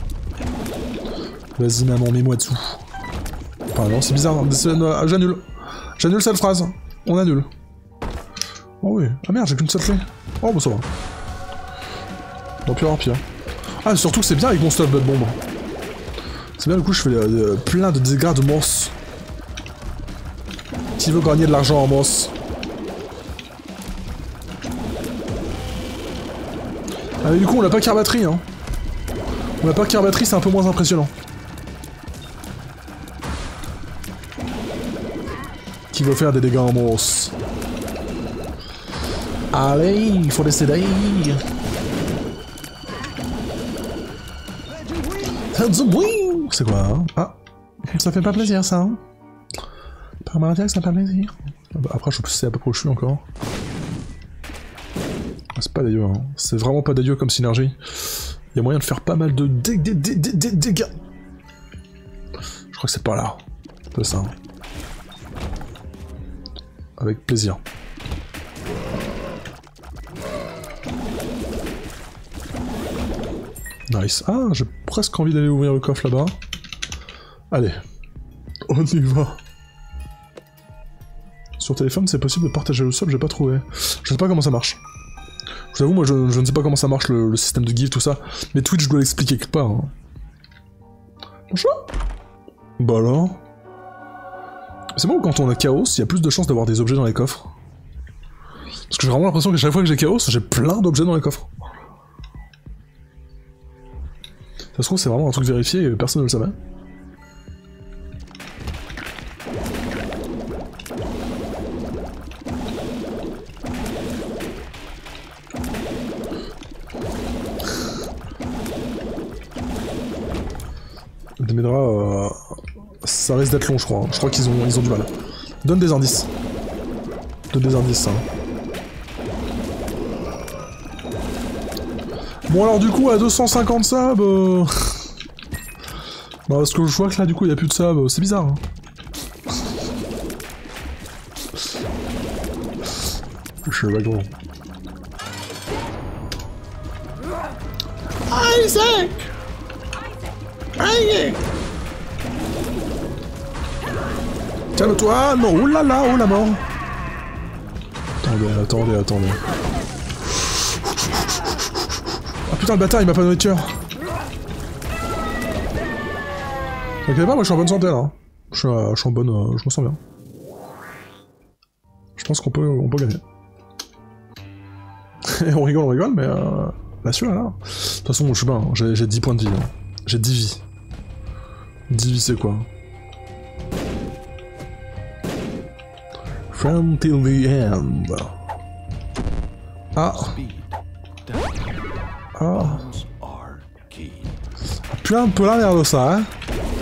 Vas-y, maman, mets-moi dessous. Enfin, non, c'est bizarre. J'annule. J'annule cette phrase. On annule. Oh oui. Ah merde, j'ai qu'une seule clé. Oh, bah ça va. Bon, pire, pire. Ah, surtout que c'est bien avec mon stuff Blood Bomb. C'est bien, du coup, je fais plein de dégâts de moss. Qui veut gagner de l'argent en moss? Ah, mais du coup, on n'a pas car batterie, hein. On n'a pas car batterie, c'est un peu moins impressionnant. Qui veut faire des dégâts en moss? Allez, il faut laisser d'ailleurs. C'est quoi, hein? Ah, ça fait pas plaisir, ça, hein? Par ma ça fait pas plaisir. Après, je sais à peu près où je suis encore. C'est pas dégueu, hein. C'est vraiment pas dégueu comme synergie. Il y a moyen de faire pas mal de dégâts. Je crois que c'est pas là. C'est ça. Hein. Avec plaisir. Nice. Ah, j'ai presque envie d'aller ouvrir le coffre là-bas. Allez. On y va. Sur téléphone, c'est possible de partager le sub, j'ai pas trouvé. Je sais pas comment ça marche. Je vous avoue, moi, je ne sais pas comment ça marche, le système de give, tout ça. Mais Twitch, je dois l'expliquer quelque part. Hein. Bonjour. Bah alors. C'est bon, quand on a Chaos, il y a plus de chances d'avoir des objets dans les coffres. Parce que j'ai vraiment l'impression que chaque fois que j'ai Chaos, j'ai plein d'objets dans les coffres. Ça se trouve, c'est vraiment un truc vérifié et personne ne le savait. Daemedra, ça risque d'être long, je crois. Hein. Je crois qu'ils ont du mal. Donne des indices. Donne des indices, hein. Bon alors du coup à 250 subs... Bah, parce que je vois que là du coup il n'y a plus de subs, c'est bizarre. Hein. Je suis wagon. Isaac! Aïe! Calme-toi! Non, oulala, oh la mort! Attendez. Ah putain, le bâtard, il m'a pas de nourriture. T'inquiète pas, moi je suis en bonne santé là. Je suis en bonne... je me sens bien. Je pense qu'on peut gagner. on rigole, mais... Bah celui-là, là. De toute façon, je suis bien, hein. J'ai 10 points de vie. Hein. J'ai 10 vies. 10 vies, c'est quoi? From till the end. Ah. Ah. Puis un peu la merde ça, hein.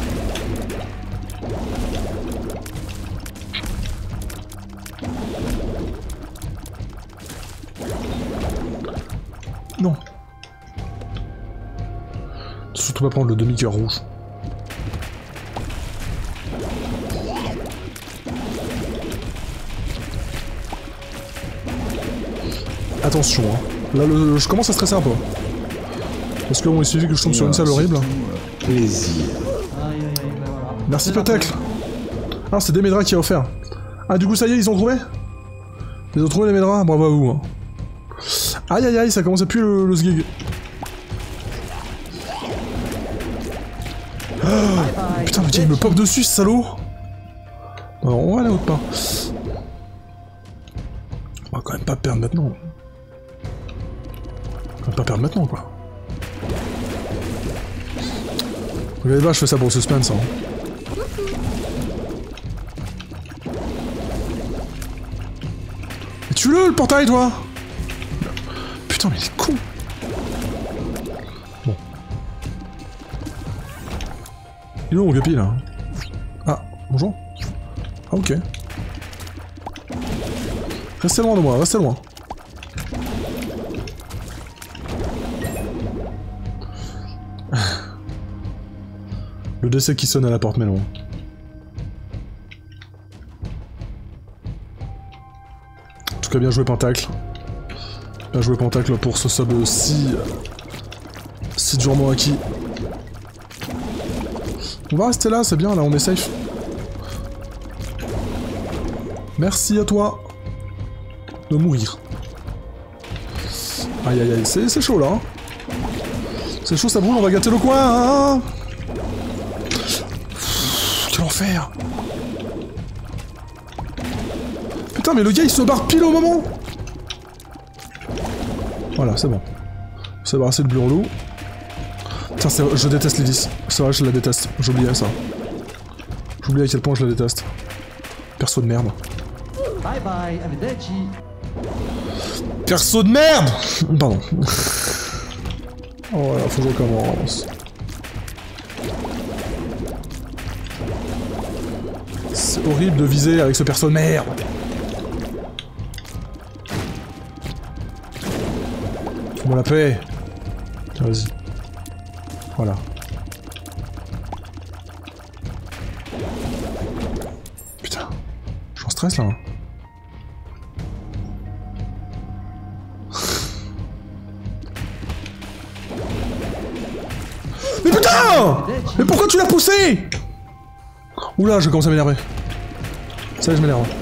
Non. Surtout pas prendre le demi-cœur rouge. Attention, hein. Là, je commence à stresser un peu. Parce que bon, il suffit que je tombe sur une salle horrible. Plaisir. Merci Petacle. Ah, c'est des Médras qui a offert. Ah, du coup, ça y est, ils ont trouvé? Ils ont trouvé les Médras? Bravo à vous. Hein. Aïe aïe aïe, ça commence à puer le sgig. Oh, putain, mais tiens, il me pop dessus, ce salaud. Non, on va aller autre part. On va quand même pas perdre maintenant. On va pas perdre maintenant, quoi. Regardez pas, je fais ça pour le suspense, hein. Mais tue-le, le portail, toi! Putain, mais il est con! Bon. Il est où mon guppy, là? Ah, bonjour. Ah, ok. Restez loin de moi, restez loin. Le décès qui sonne à la porte, mais non. En tout cas, bien joué Pentacle. Bien joué Pentacle pour ce sub si durement acquis. On va rester là, c'est bien, là on est safe. Merci à toi de mourir. Aïe aïe aïe, c'est chaud là. Hein. C'est chaud, ça brûle, on va gâter le coin. Hein. Quel enfer! Putain, mais le gars il se barre pile au moment! Voilà, c'est bon. C'est barré de bleu en loup. Putain, je déteste Lydis. C'est vrai, je la déteste. J'oubliais ça. J'oubliais à quel point je la déteste. Perso de merde. Bye bye, arrivederci. Perso de merde! Pardon. Oh là, faut que je recommence. C'est horrible de viser avec ce perso de merde. Fais-moi la paix. Tiens, vas-y. Voilà. Putain. Je suis en stress là. Mais putain! Mais pourquoi tu l'as poussé? Oula, je commence à m'énerver. Ça y est, je m'énerve.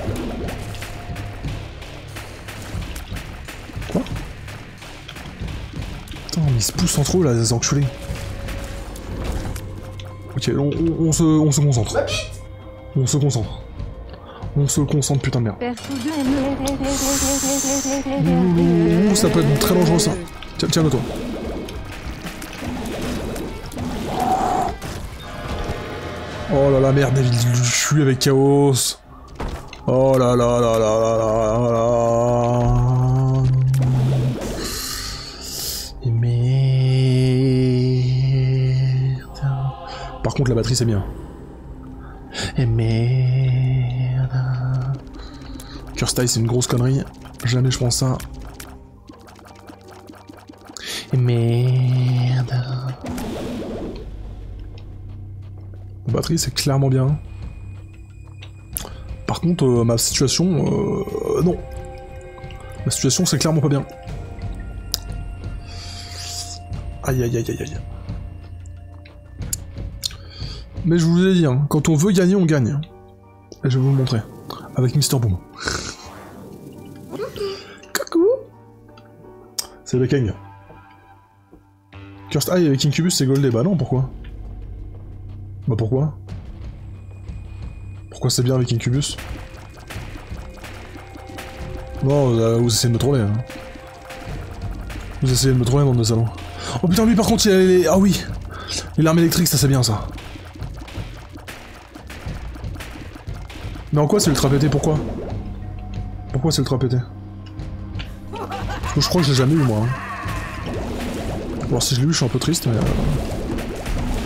Quoi? Putain, mais ils se poussent entre eux là, les enculés. Ok, on se concentre. On se concentre. On se concentre, putain de merde. Ouh, ça peut être très dangereux ça. Tiens-le toi. Oh là là, merde, je suis avec Chaos. Oh là là là là là là là. Et merde. Par contre, la batterie, c'est bien. Et merde. Curse Style, c'est une grosse connerie. Jamais je prends ça. Et merde. La batterie, c'est clairement bien. Par contre, ma situation... non. Ma situation, c'est clairement pas bien. Aïe aïe aïe aïe aïe. Mais je vous ai dit, hein, quand on veut gagner, on gagne. Et je vais vous le montrer. Avec Mr. Boom. Coucou. C'est le Kang. Cursed Eye avec Incubus, c'est goldé. Bah non, pourquoi? Bah pourquoi? Pourquoi c'est bien avec Incubus? Non, vous essayez de me troller. Hein. Vous essayez de me troller dans le salon. Oh putain, lui par contre, il a les... Ah oui! Les larmes électriques, ça c'est bien ça. Mais en quoi c'est ultra pété? Pourquoi? Pourquoi c'est ultra pété? Parce que je crois que je l'ai jamais eu moi. Hein. Alors si je l'ai eu, je suis un peu triste, mais...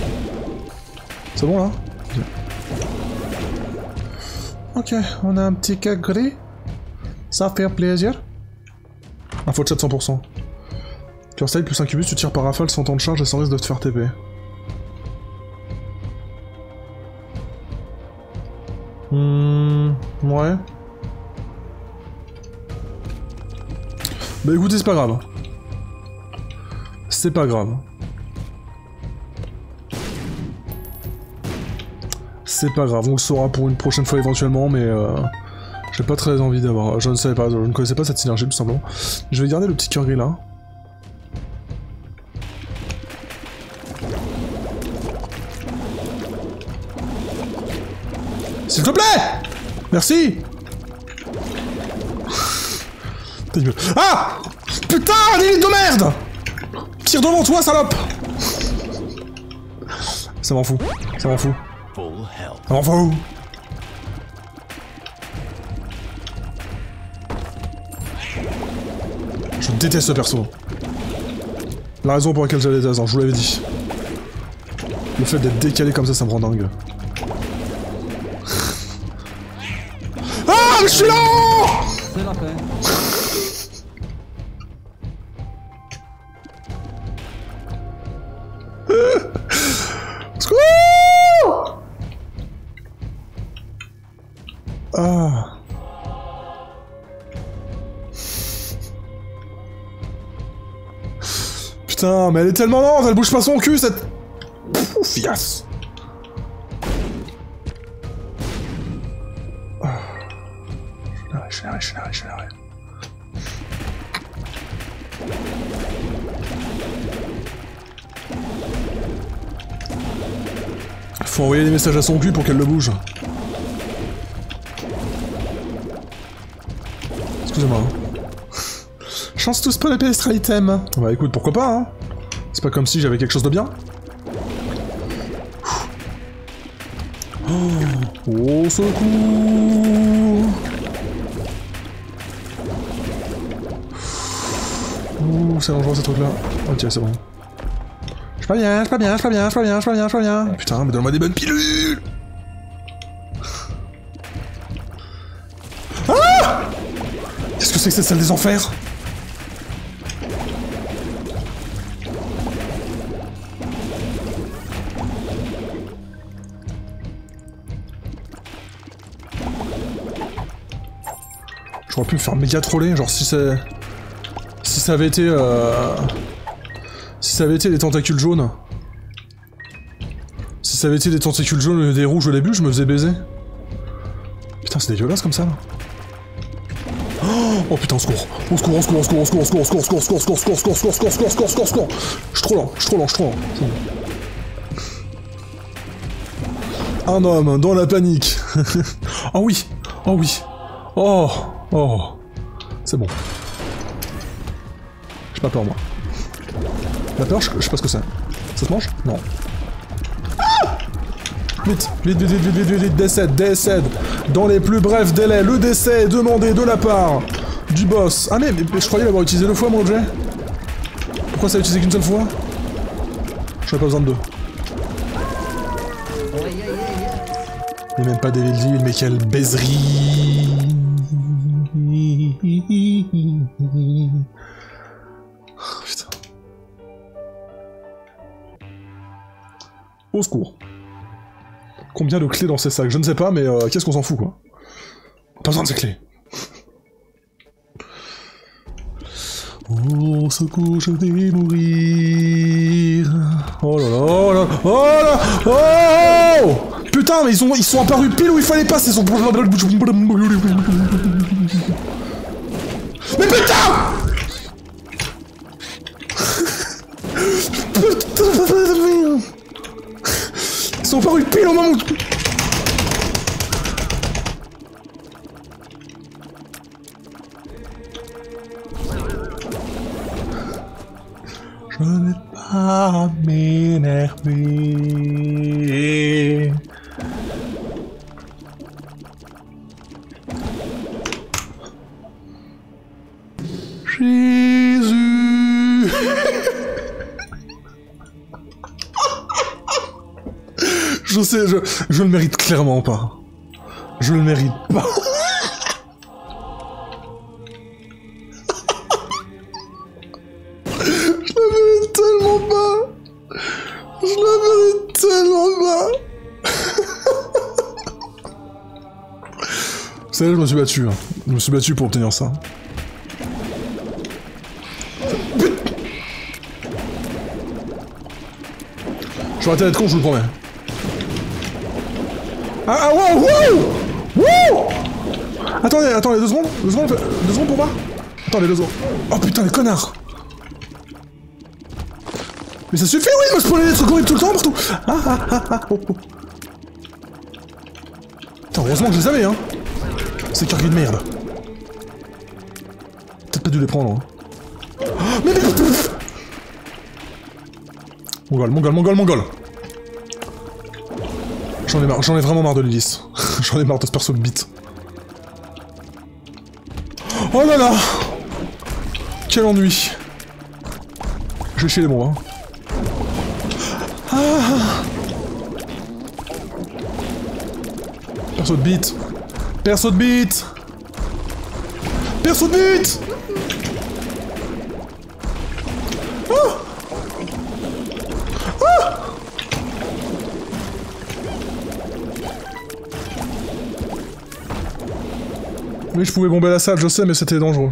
C'est bon là? Ok, on a un petit cas gris. Ça fait plaisir. Info de chat 100%. Cœur style plus incubus, tu tires par rafale sans temps de charge et sans risque de te faire TP. Ouais. Bah écoutez, c'est pas grave. C'est pas grave. C'est pas grave, on le saura pour une prochaine fois éventuellement, mais j'ai pas très envie d'avoir... Je ne savais pas, je ne connaissais pas cette synergie tout simplement. Je vais garder le petit cœur gris là. S'il te plaît! Merci! Ah! Putain, l'élite de merde! Tire devant toi, salope! Ça m'en fout, ça m'en fout. Ça m'en fout! Je déteste ce perso. La raison pour laquelle je la déteste, je vous l'avais dit. Le fait d'être décalé comme ça me rend dingue. Ah, mais je suis là! C'est la fin. Secours! Ah. Putain, mais elle est tellement lente, elle bouge pas son cul, cette... Poufiasse. Je suis là. Faut envoyer des messages à son cul pour qu'elle le bouge. Excusez-moi. Chance tous pour le PS item. Bah écoute, pourquoi pas, hein. C'est pas comme si j'avais quelque chose de bien. Oh, secours. Ouh, c'est dangereux ce truc là. Ok, c'est bon. Je vais pas bien. Putain, mais donne-moi des bonnes pilules. Ah! Qu'est-ce que c'est que cette salle des enfers? J'aurais pu me faire méga troller, genre si c'est... Si ça avait été... Si ça avait été les tentacules jaunes... Si ça avait été des tentacules jaunes et des rouges au début, je me faisais baiser. Putain, c'est dégueulasse comme ça, là. Oh putain, au secours. Au secours. Je suis trop lent. Un homme dans la panique. Oh oui. Oh. C'est bon. J'ai pas peur, moi. La peur, je sais pas ce que c'est. Ça se mange? Non. Ah! Vite, décède. Dans les plus brefs délais, le décès est demandé de la part du boss. Ah mais je croyais l'avoir utilisé 2 fois, mon objet. Pourquoi ça a utilisé qu'une seule fois? J'en ai pas besoin de 2. Il n'y a même pas des villes, mais quelle baiserie. Oh, putain. Au secours. Combien de clés dans ces sacs? Je ne sais pas, mais qu'est-ce qu'on s'en fout, quoi. Pas besoin de ces clés. Oh, secours, je vais mourir. Oh là là. Oh putain, mais ils sont apparus pile où il fallait pas, c'est son... Mais putain! Ils sont apparus pile au moment où... Je ne vais pas m'énerver. Jésus. Je sais, je le mérite clairement pas. Je le mérite pas. Je le mérite tellement pas. Je le mérite tellement pas. Vous savez, je me suis battu. Hein. Je me suis battu pour obtenir ça. Je vais arrêter d'être con, je vous le promets. Ah, wow, wow, wow. Attendez, 2 secondes, 2 secondes pour moi. Attendez, 2 secondes. Oh putain, les connards. Mais ça suffit, oui, de me spawner des trucs horribles tout le temps, partout. Oh. Putain, heureusement que je les avais, hein. C'est carré de merde. Peut-être pas dû les prendre, hein. Oh, mais... Mongol. J'en ai vraiment marre de l'hélice. J'en ai marre de ce perso de bite. Oh là là. Quel ennui. Je vais chier les mots, hein. Ah. Perso de bite. Perso de bite. Perso de bite. Ah. Oui, je pouvais bomber la salle, je sais, mais c'était dangereux.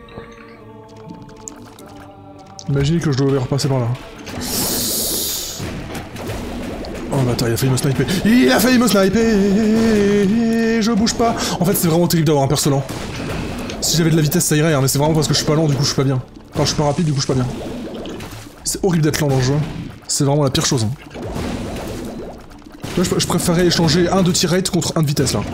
Imaginez que je devais repasser par là. Oh bâtard, il a failli me sniper. Il a failli me sniper. Je bouge pas. En fait, c'est vraiment terrible d'avoir un perso lent. Si j'avais de la vitesse, ça irait, hein, mais c'est vraiment parce que je suis pas lent, du coup je suis pas bien. Enfin, je suis pas rapide, du coup je suis pas bien. C'est horrible d'être lent dans le jeu. C'est vraiment la pire chose. Hein. Là, je préférais échanger un de tir rate contre un de vitesse, là.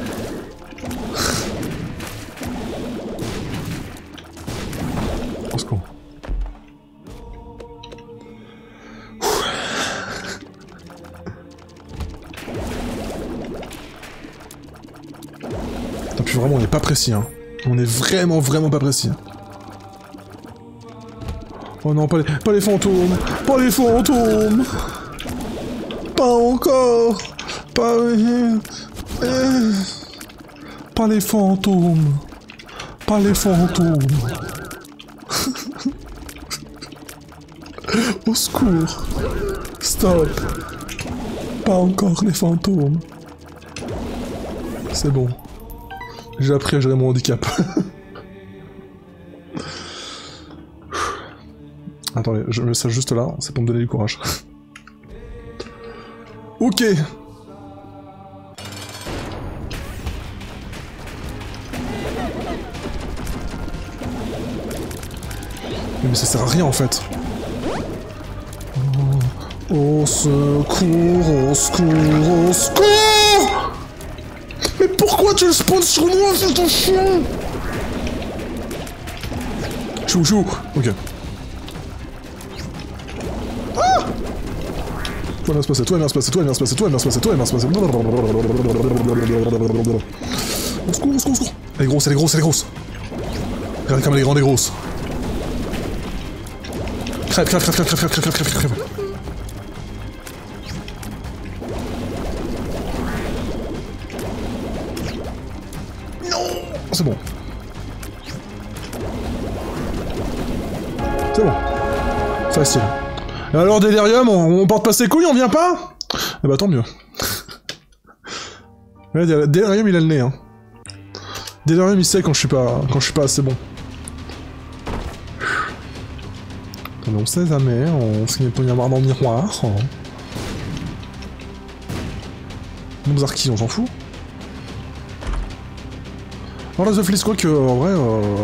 Puis vraiment, on n'est pas précis, hein. On est vraiment pas précis. Oh non, pas les fantômes. Pas les fantômes. Pas encore. Pas les fantômes. Pas les fantômes. Au secours. Stop. Pas encore les fantômes. C'est bon. J'ai appris à gérer mon handicap. Attendez, je mets ça juste là, c'est pour me donner du courage. Ok. Mais ça sert à rien en fait. Au secours, au secours, au secours! Mais pourquoi tu le spawns sur moi, c'est ton chien? Chou. Ok. Ah! Tout va bien se passer, tout va bien se passer, tout va bien se passer, tout va bien se passer, tout va bien se passer. Au secours, au secours, au secours. Elle est grosse, elle est grosse, elle est grosse. Regardez comme elle est grande et grosse. Crève, crève, crève, crève, crève, crève, crève, crève, crève. C'est bon. C'est bon. Facile. Et alors, Delirium, on porte pas ses couilles, on vient pas? Eh bah tant mieux. Ouais, Delirium, il a le nez, hein. Delirium, il sait quand je suis pas assez bon. Attendez, on sait jamais, on se peut y avoir dans le miroir. Nous Arki, on s'en fout. Alors là, The Fleece, quoi que, en vrai,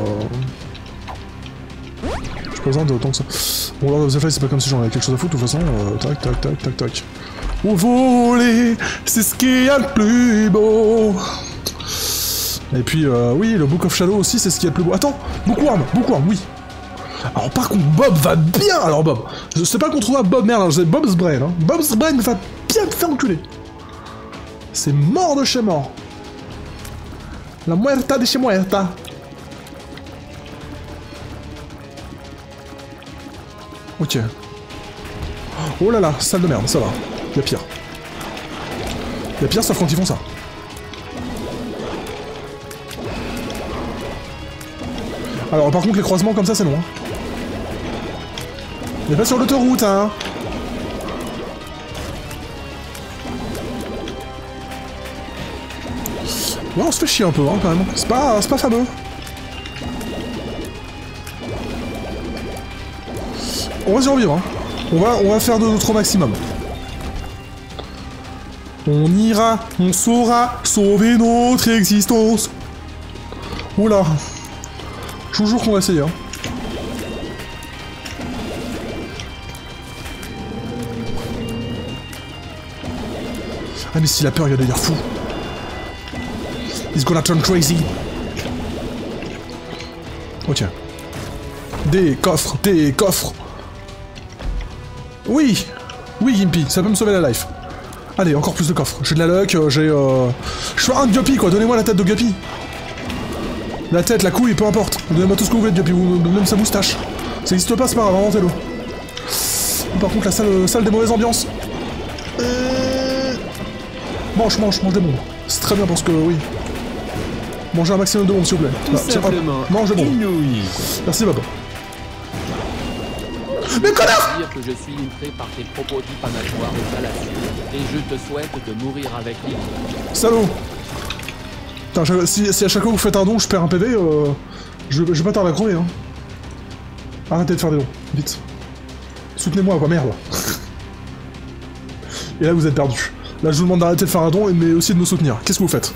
j'ai pas besoin de autant que ça. Bon, Lord of the Flies, c'est pas comme si j'en avais quelque chose à foutre, de toute façon, tac, tac, tac, tac, tac. Au voler, c'est ce qu'il y a le plus beau. Et puis, oui, le Book of Shadow aussi, c'est ce qu'il y a le plus beau. Attends, Bookworm, oui. Alors par contre, Bob va bien. Alors Bob, je sais pas contre toi, Bob, merde, c'est Bob's Brain, hein. Bob's Brain va bien te faire enculer. C'est mort de chez mort. La muerta de chez muerta. Ok. Oh là là, salle de merde, ça va. Y'a pire. Y'a pire sauf quand ils font ça. Alors par contre les croisements comme ça c'est long. Hein. On est pas sur l'autoroute hein. Ouais on se fait chier un peu hein, quand même. C'est pas fameux. On va survivre hein. On va faire de notre maximum. On ira, on saura sauver notre existence. Oula. Je vous jure qu'on va essayer. Hein. Ah mais s'il a peur, il va devenir fou. He's gonna turn crazy. Ok. Des coffres, des coffres. Oui. Oui, Gimpy, ça peut me sauver la life. Allez, encore plus de coffres. J'ai de la luck, j'ai... Je suis un Guppy, quoi. Donnez-moi la tête de Guppy. La tête, la couille, peu importe. Donnez-moi tout ce que vous voulez de Guppy, ou même sa moustache. Ça n'existe pas, c'est pas grave, inventez-le. Par contre, la salle des mauvaises ambiances. Mange des bombes. C'est très bien parce que, oui. Mangez un maximum de bombes, s'il vous plaît. Tout simplement. Mange des bombes. Inouï. Merci, papa. Mais connard! Dire que je suis livré par tes propos diffamatoires et fallacieux, et je te souhaite de mourir avec lui. Salaud! Putain, si à chaque fois que vous faites un don, je perds un PV, je vais pas tarder à crever, hein. Arrêtez de faire des dons, vite. Soutenez-moi, quoi, merde. Et là, vous êtes perdu. Là, je vous demande d'arrêter de faire un don, mais aussi de me soutenir. Qu'est-ce que vous faites?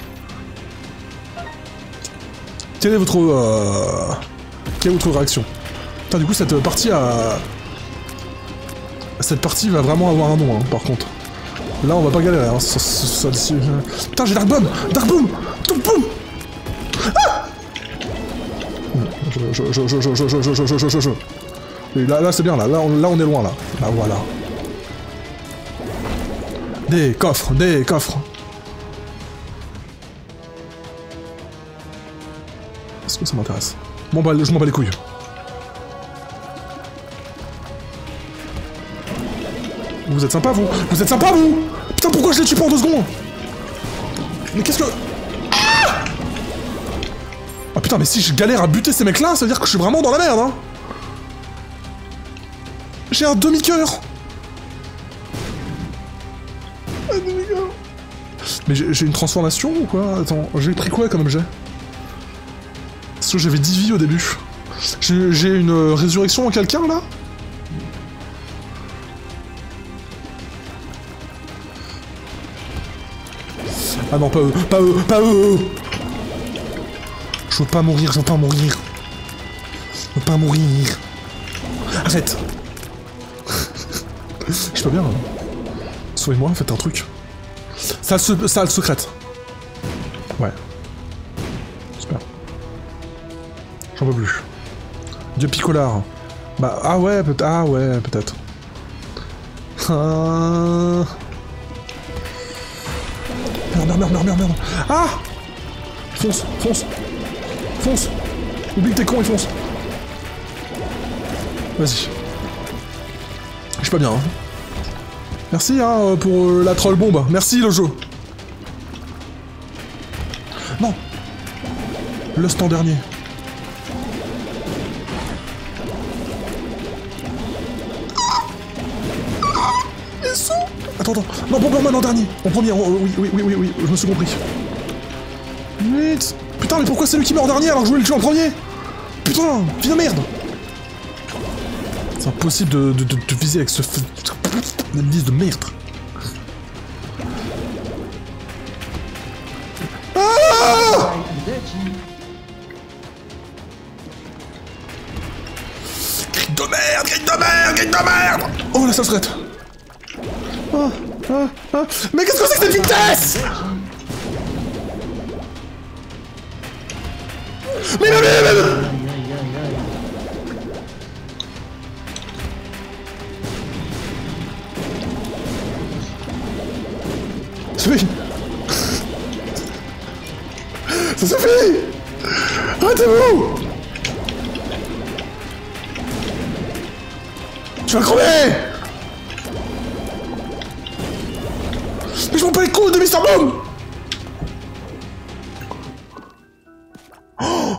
Quelle est votre réaction? Putain, du coup, cette partie a... Cette partie va vraiment avoir un nom, hein, par contre. Là, on va pas galérer, hein. Putain, j'ai Dark Bomb! Dark Boom! Dark Boom! Ah! Oui, là c'est bien, là on est loin, là. Là, voilà. Des coffres, des coffres. Est-ce que ça m'intéresse? Bon bah, je m'en bats les couilles. Vous êtes sympa, vous? Vous êtes sympa, vous? Putain, pourquoi je les tue pas en 2 secondes? Mais qu'est-ce que... Ah putain, mais si je galère à buter ces mecs-là, ça veut dire que je suis vraiment dans la merde, hein. J'ai un demi-cœur. Un demi-cœur. Mais j'ai une transformation ou quoi? Attends, j'ai pris quoi comme objet? Parce que j'avais 10 vies au début. J'ai une résurrection en quelqu'un, là? Ah non, pas eux, pas eux, pas eux! Je veux pas mourir, je veux pas mourir. Je veux pas mourir. Arrête! Je suis pas bien, hein. Sauvez-moi, faites un truc. Ça le secrète. Ouais. Super. J'en veux plus. Dieu picolard. Bah, ah ouais, peut-être. Merde. Ah! Fonce. Oublie que t'es con et fonce. Vas-y. Je suis pas bien, hein. Merci, hein, pour la troll bombe. Merci, le jeu. Non. Le stand dernier. Ils sont... Attends. Non, Bomberman en dernier. En premier, oui, je me suis compris. Vite. Putain, mais pourquoi c'est lui qui meurt en dernier alors que je voulais le tuer en premier? Putain, viens merde. C'est impossible de viser avec ce... Une liste de merde. Ah! Cri de merde! Oh, la salsrette! Mais qu'est-ce que c'est que cette vitesse? Mais Ça suffit! Arrêtez-vous! Tu vas crever! Mais je font pas les coups de Mr. Boom. Oh,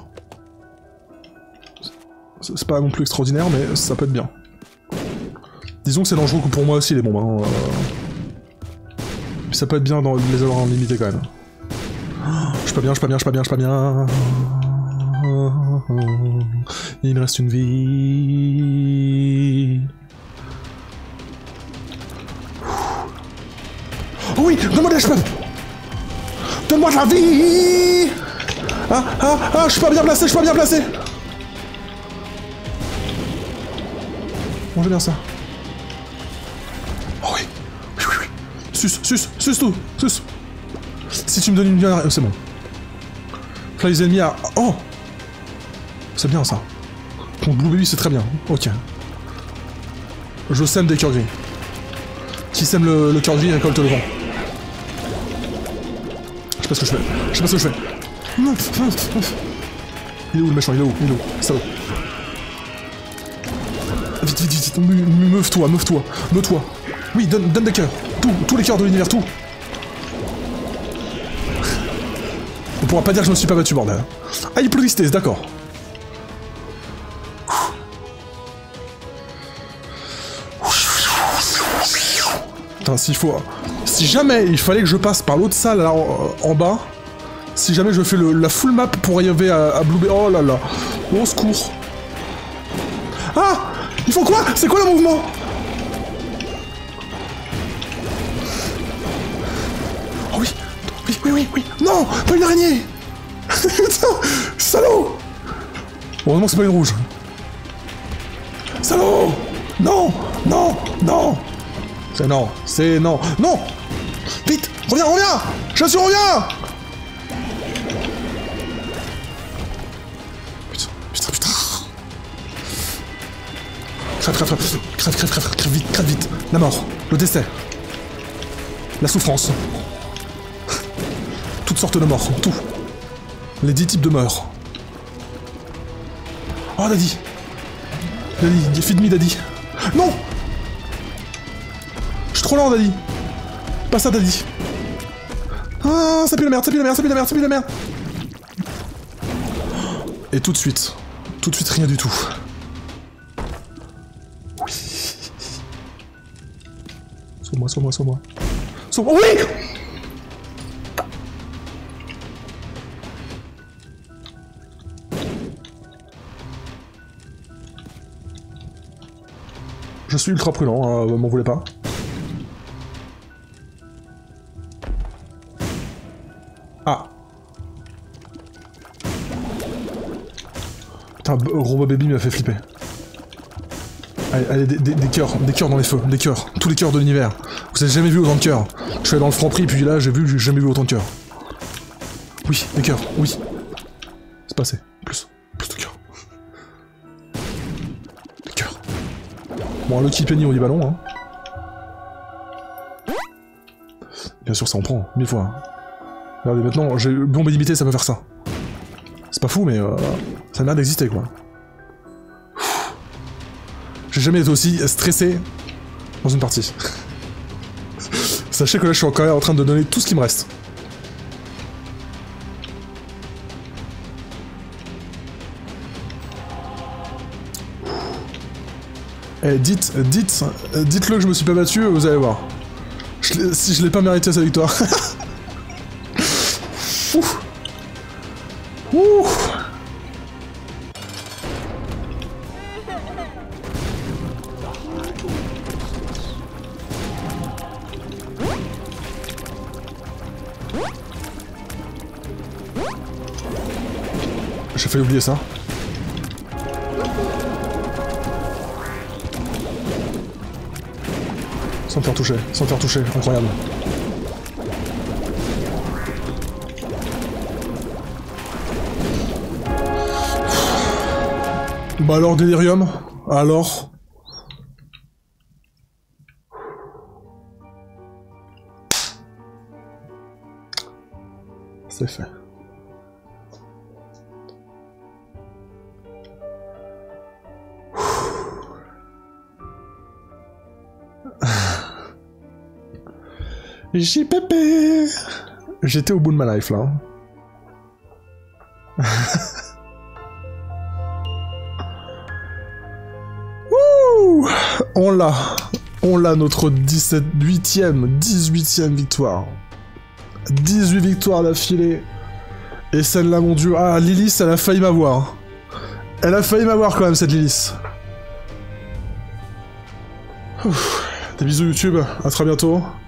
c'est pas non plus extraordinaire, mais ça peut être bien. Disons que c'est dangereux pour moi aussi les bombes. Hein. Mais ça peut être bien de les avoir en limité quand même. Je suis pas bien, je suis pas bien, je suis pas bien, je suis pas bien. Il me reste une vie. Oh oui, donne-moi de l'HP. Donne-moi de la vie. Je suis pas bien placé, je suis pas bien placé. Mangez bien ça. Oh oui. Oui, oui, oui. Sus tout, sus. Si tu me donnes une vie, c'est bon. Là, les ennemis à... Oh. C'est bien ça. Contre Blue Baby, c'est très bien. Ok. Je sème des cœurs gris. Qui sème le cœur gris récolte le vent. Je sais pas ce que je fais. Je sais pas ce que je fais. Il est où le méchant? Il est où? Il est où? Salaud. Vite, vite, vite. Meuve-toi, meuve-toi. Meuve-toi. Oui, donne des cœurs. Tous les cœurs de l'univers, tout. On pourra pas dire que je me suis pas battu, bordel. Ah, il pleut tristesse, d'accord. Putain, s'il faut... Si jamais il fallait que je passe par l'autre salle, là, en bas... Si jamais je fais la full map pour arriver à Blue Bay... Oh là là. Au secours. Ah! Ils font quoi? C'est quoi le mouvement? Oh oui. Oui, oui, oui, oui. Non! Pas une araignée! Putain! Salaud! Heureusement que c'est pas une rouge. Salaud! Non! Non! Non! C'est non! C'est non! Non! Vite! Reviens, reviens! Je suis reviens! Putain, putain, putain! Crève vite, crève vite! La mort! Le décès! La souffrance! Toutes sortes de morts, tout! Les 10 types de morts! Oh, Daddy! Daddy, feed me, Daddy! Non! Je suis trop lent, Daddy! Pas ça, Daddy! Ah, ça pue la merde, ça pue la merde, ça pue la merde, ça pue la merde! Et tout de suite, rien du tout. Oui! Sauve-moi, sauve-moi, sauve-moi! Sauve-moi! Oui! Je suis ultra prudent, hein, m'en voulez pas. Ah. Putain, Robot Baby m'a fait flipper. Allez, allez, des cœurs dans les feux, des cœurs, tous les cœurs de l'univers. Vous avez jamais vu autant de cœurs. Je suis allé dans le Franprix, puis là, j'ai jamais vu autant de cœurs. Oui, des cœurs, oui. C'est pas assez. Plus de cœurs. Des cœurs. Bon, Lucky Penny, on y ballon, hein. Bien sûr, ça en prend, 1000 fois. Hein. Regardez, maintenant, j'ai bombe illimitée, ça peut faire ça. C'est pas fou, mais ça a l'air d'exister, quoi. J'ai jamais été aussi stressé dans une partie. Sachez que là, je suis encore en train de donner tout ce qui me reste. Eh, dites-le que je me suis pas battu, vous allez voir. Si je l'ai pas mérité sa victoire. Ouf. Ouf. J'ai failli oublier ça. Sans me faire toucher, incroyable. Bah alors, Delirium, alors... C'est fait. JPP. J'étais au bout de ma life, là. Wouh! On l'a, notre 18e victoire. 18 victoires d'affilée. Et celle-là, mon dieu. Ah, Lilith, elle a failli m'avoir. Elle a failli m'avoir quand même, cette Lilith. Des bisous YouTube, à très bientôt.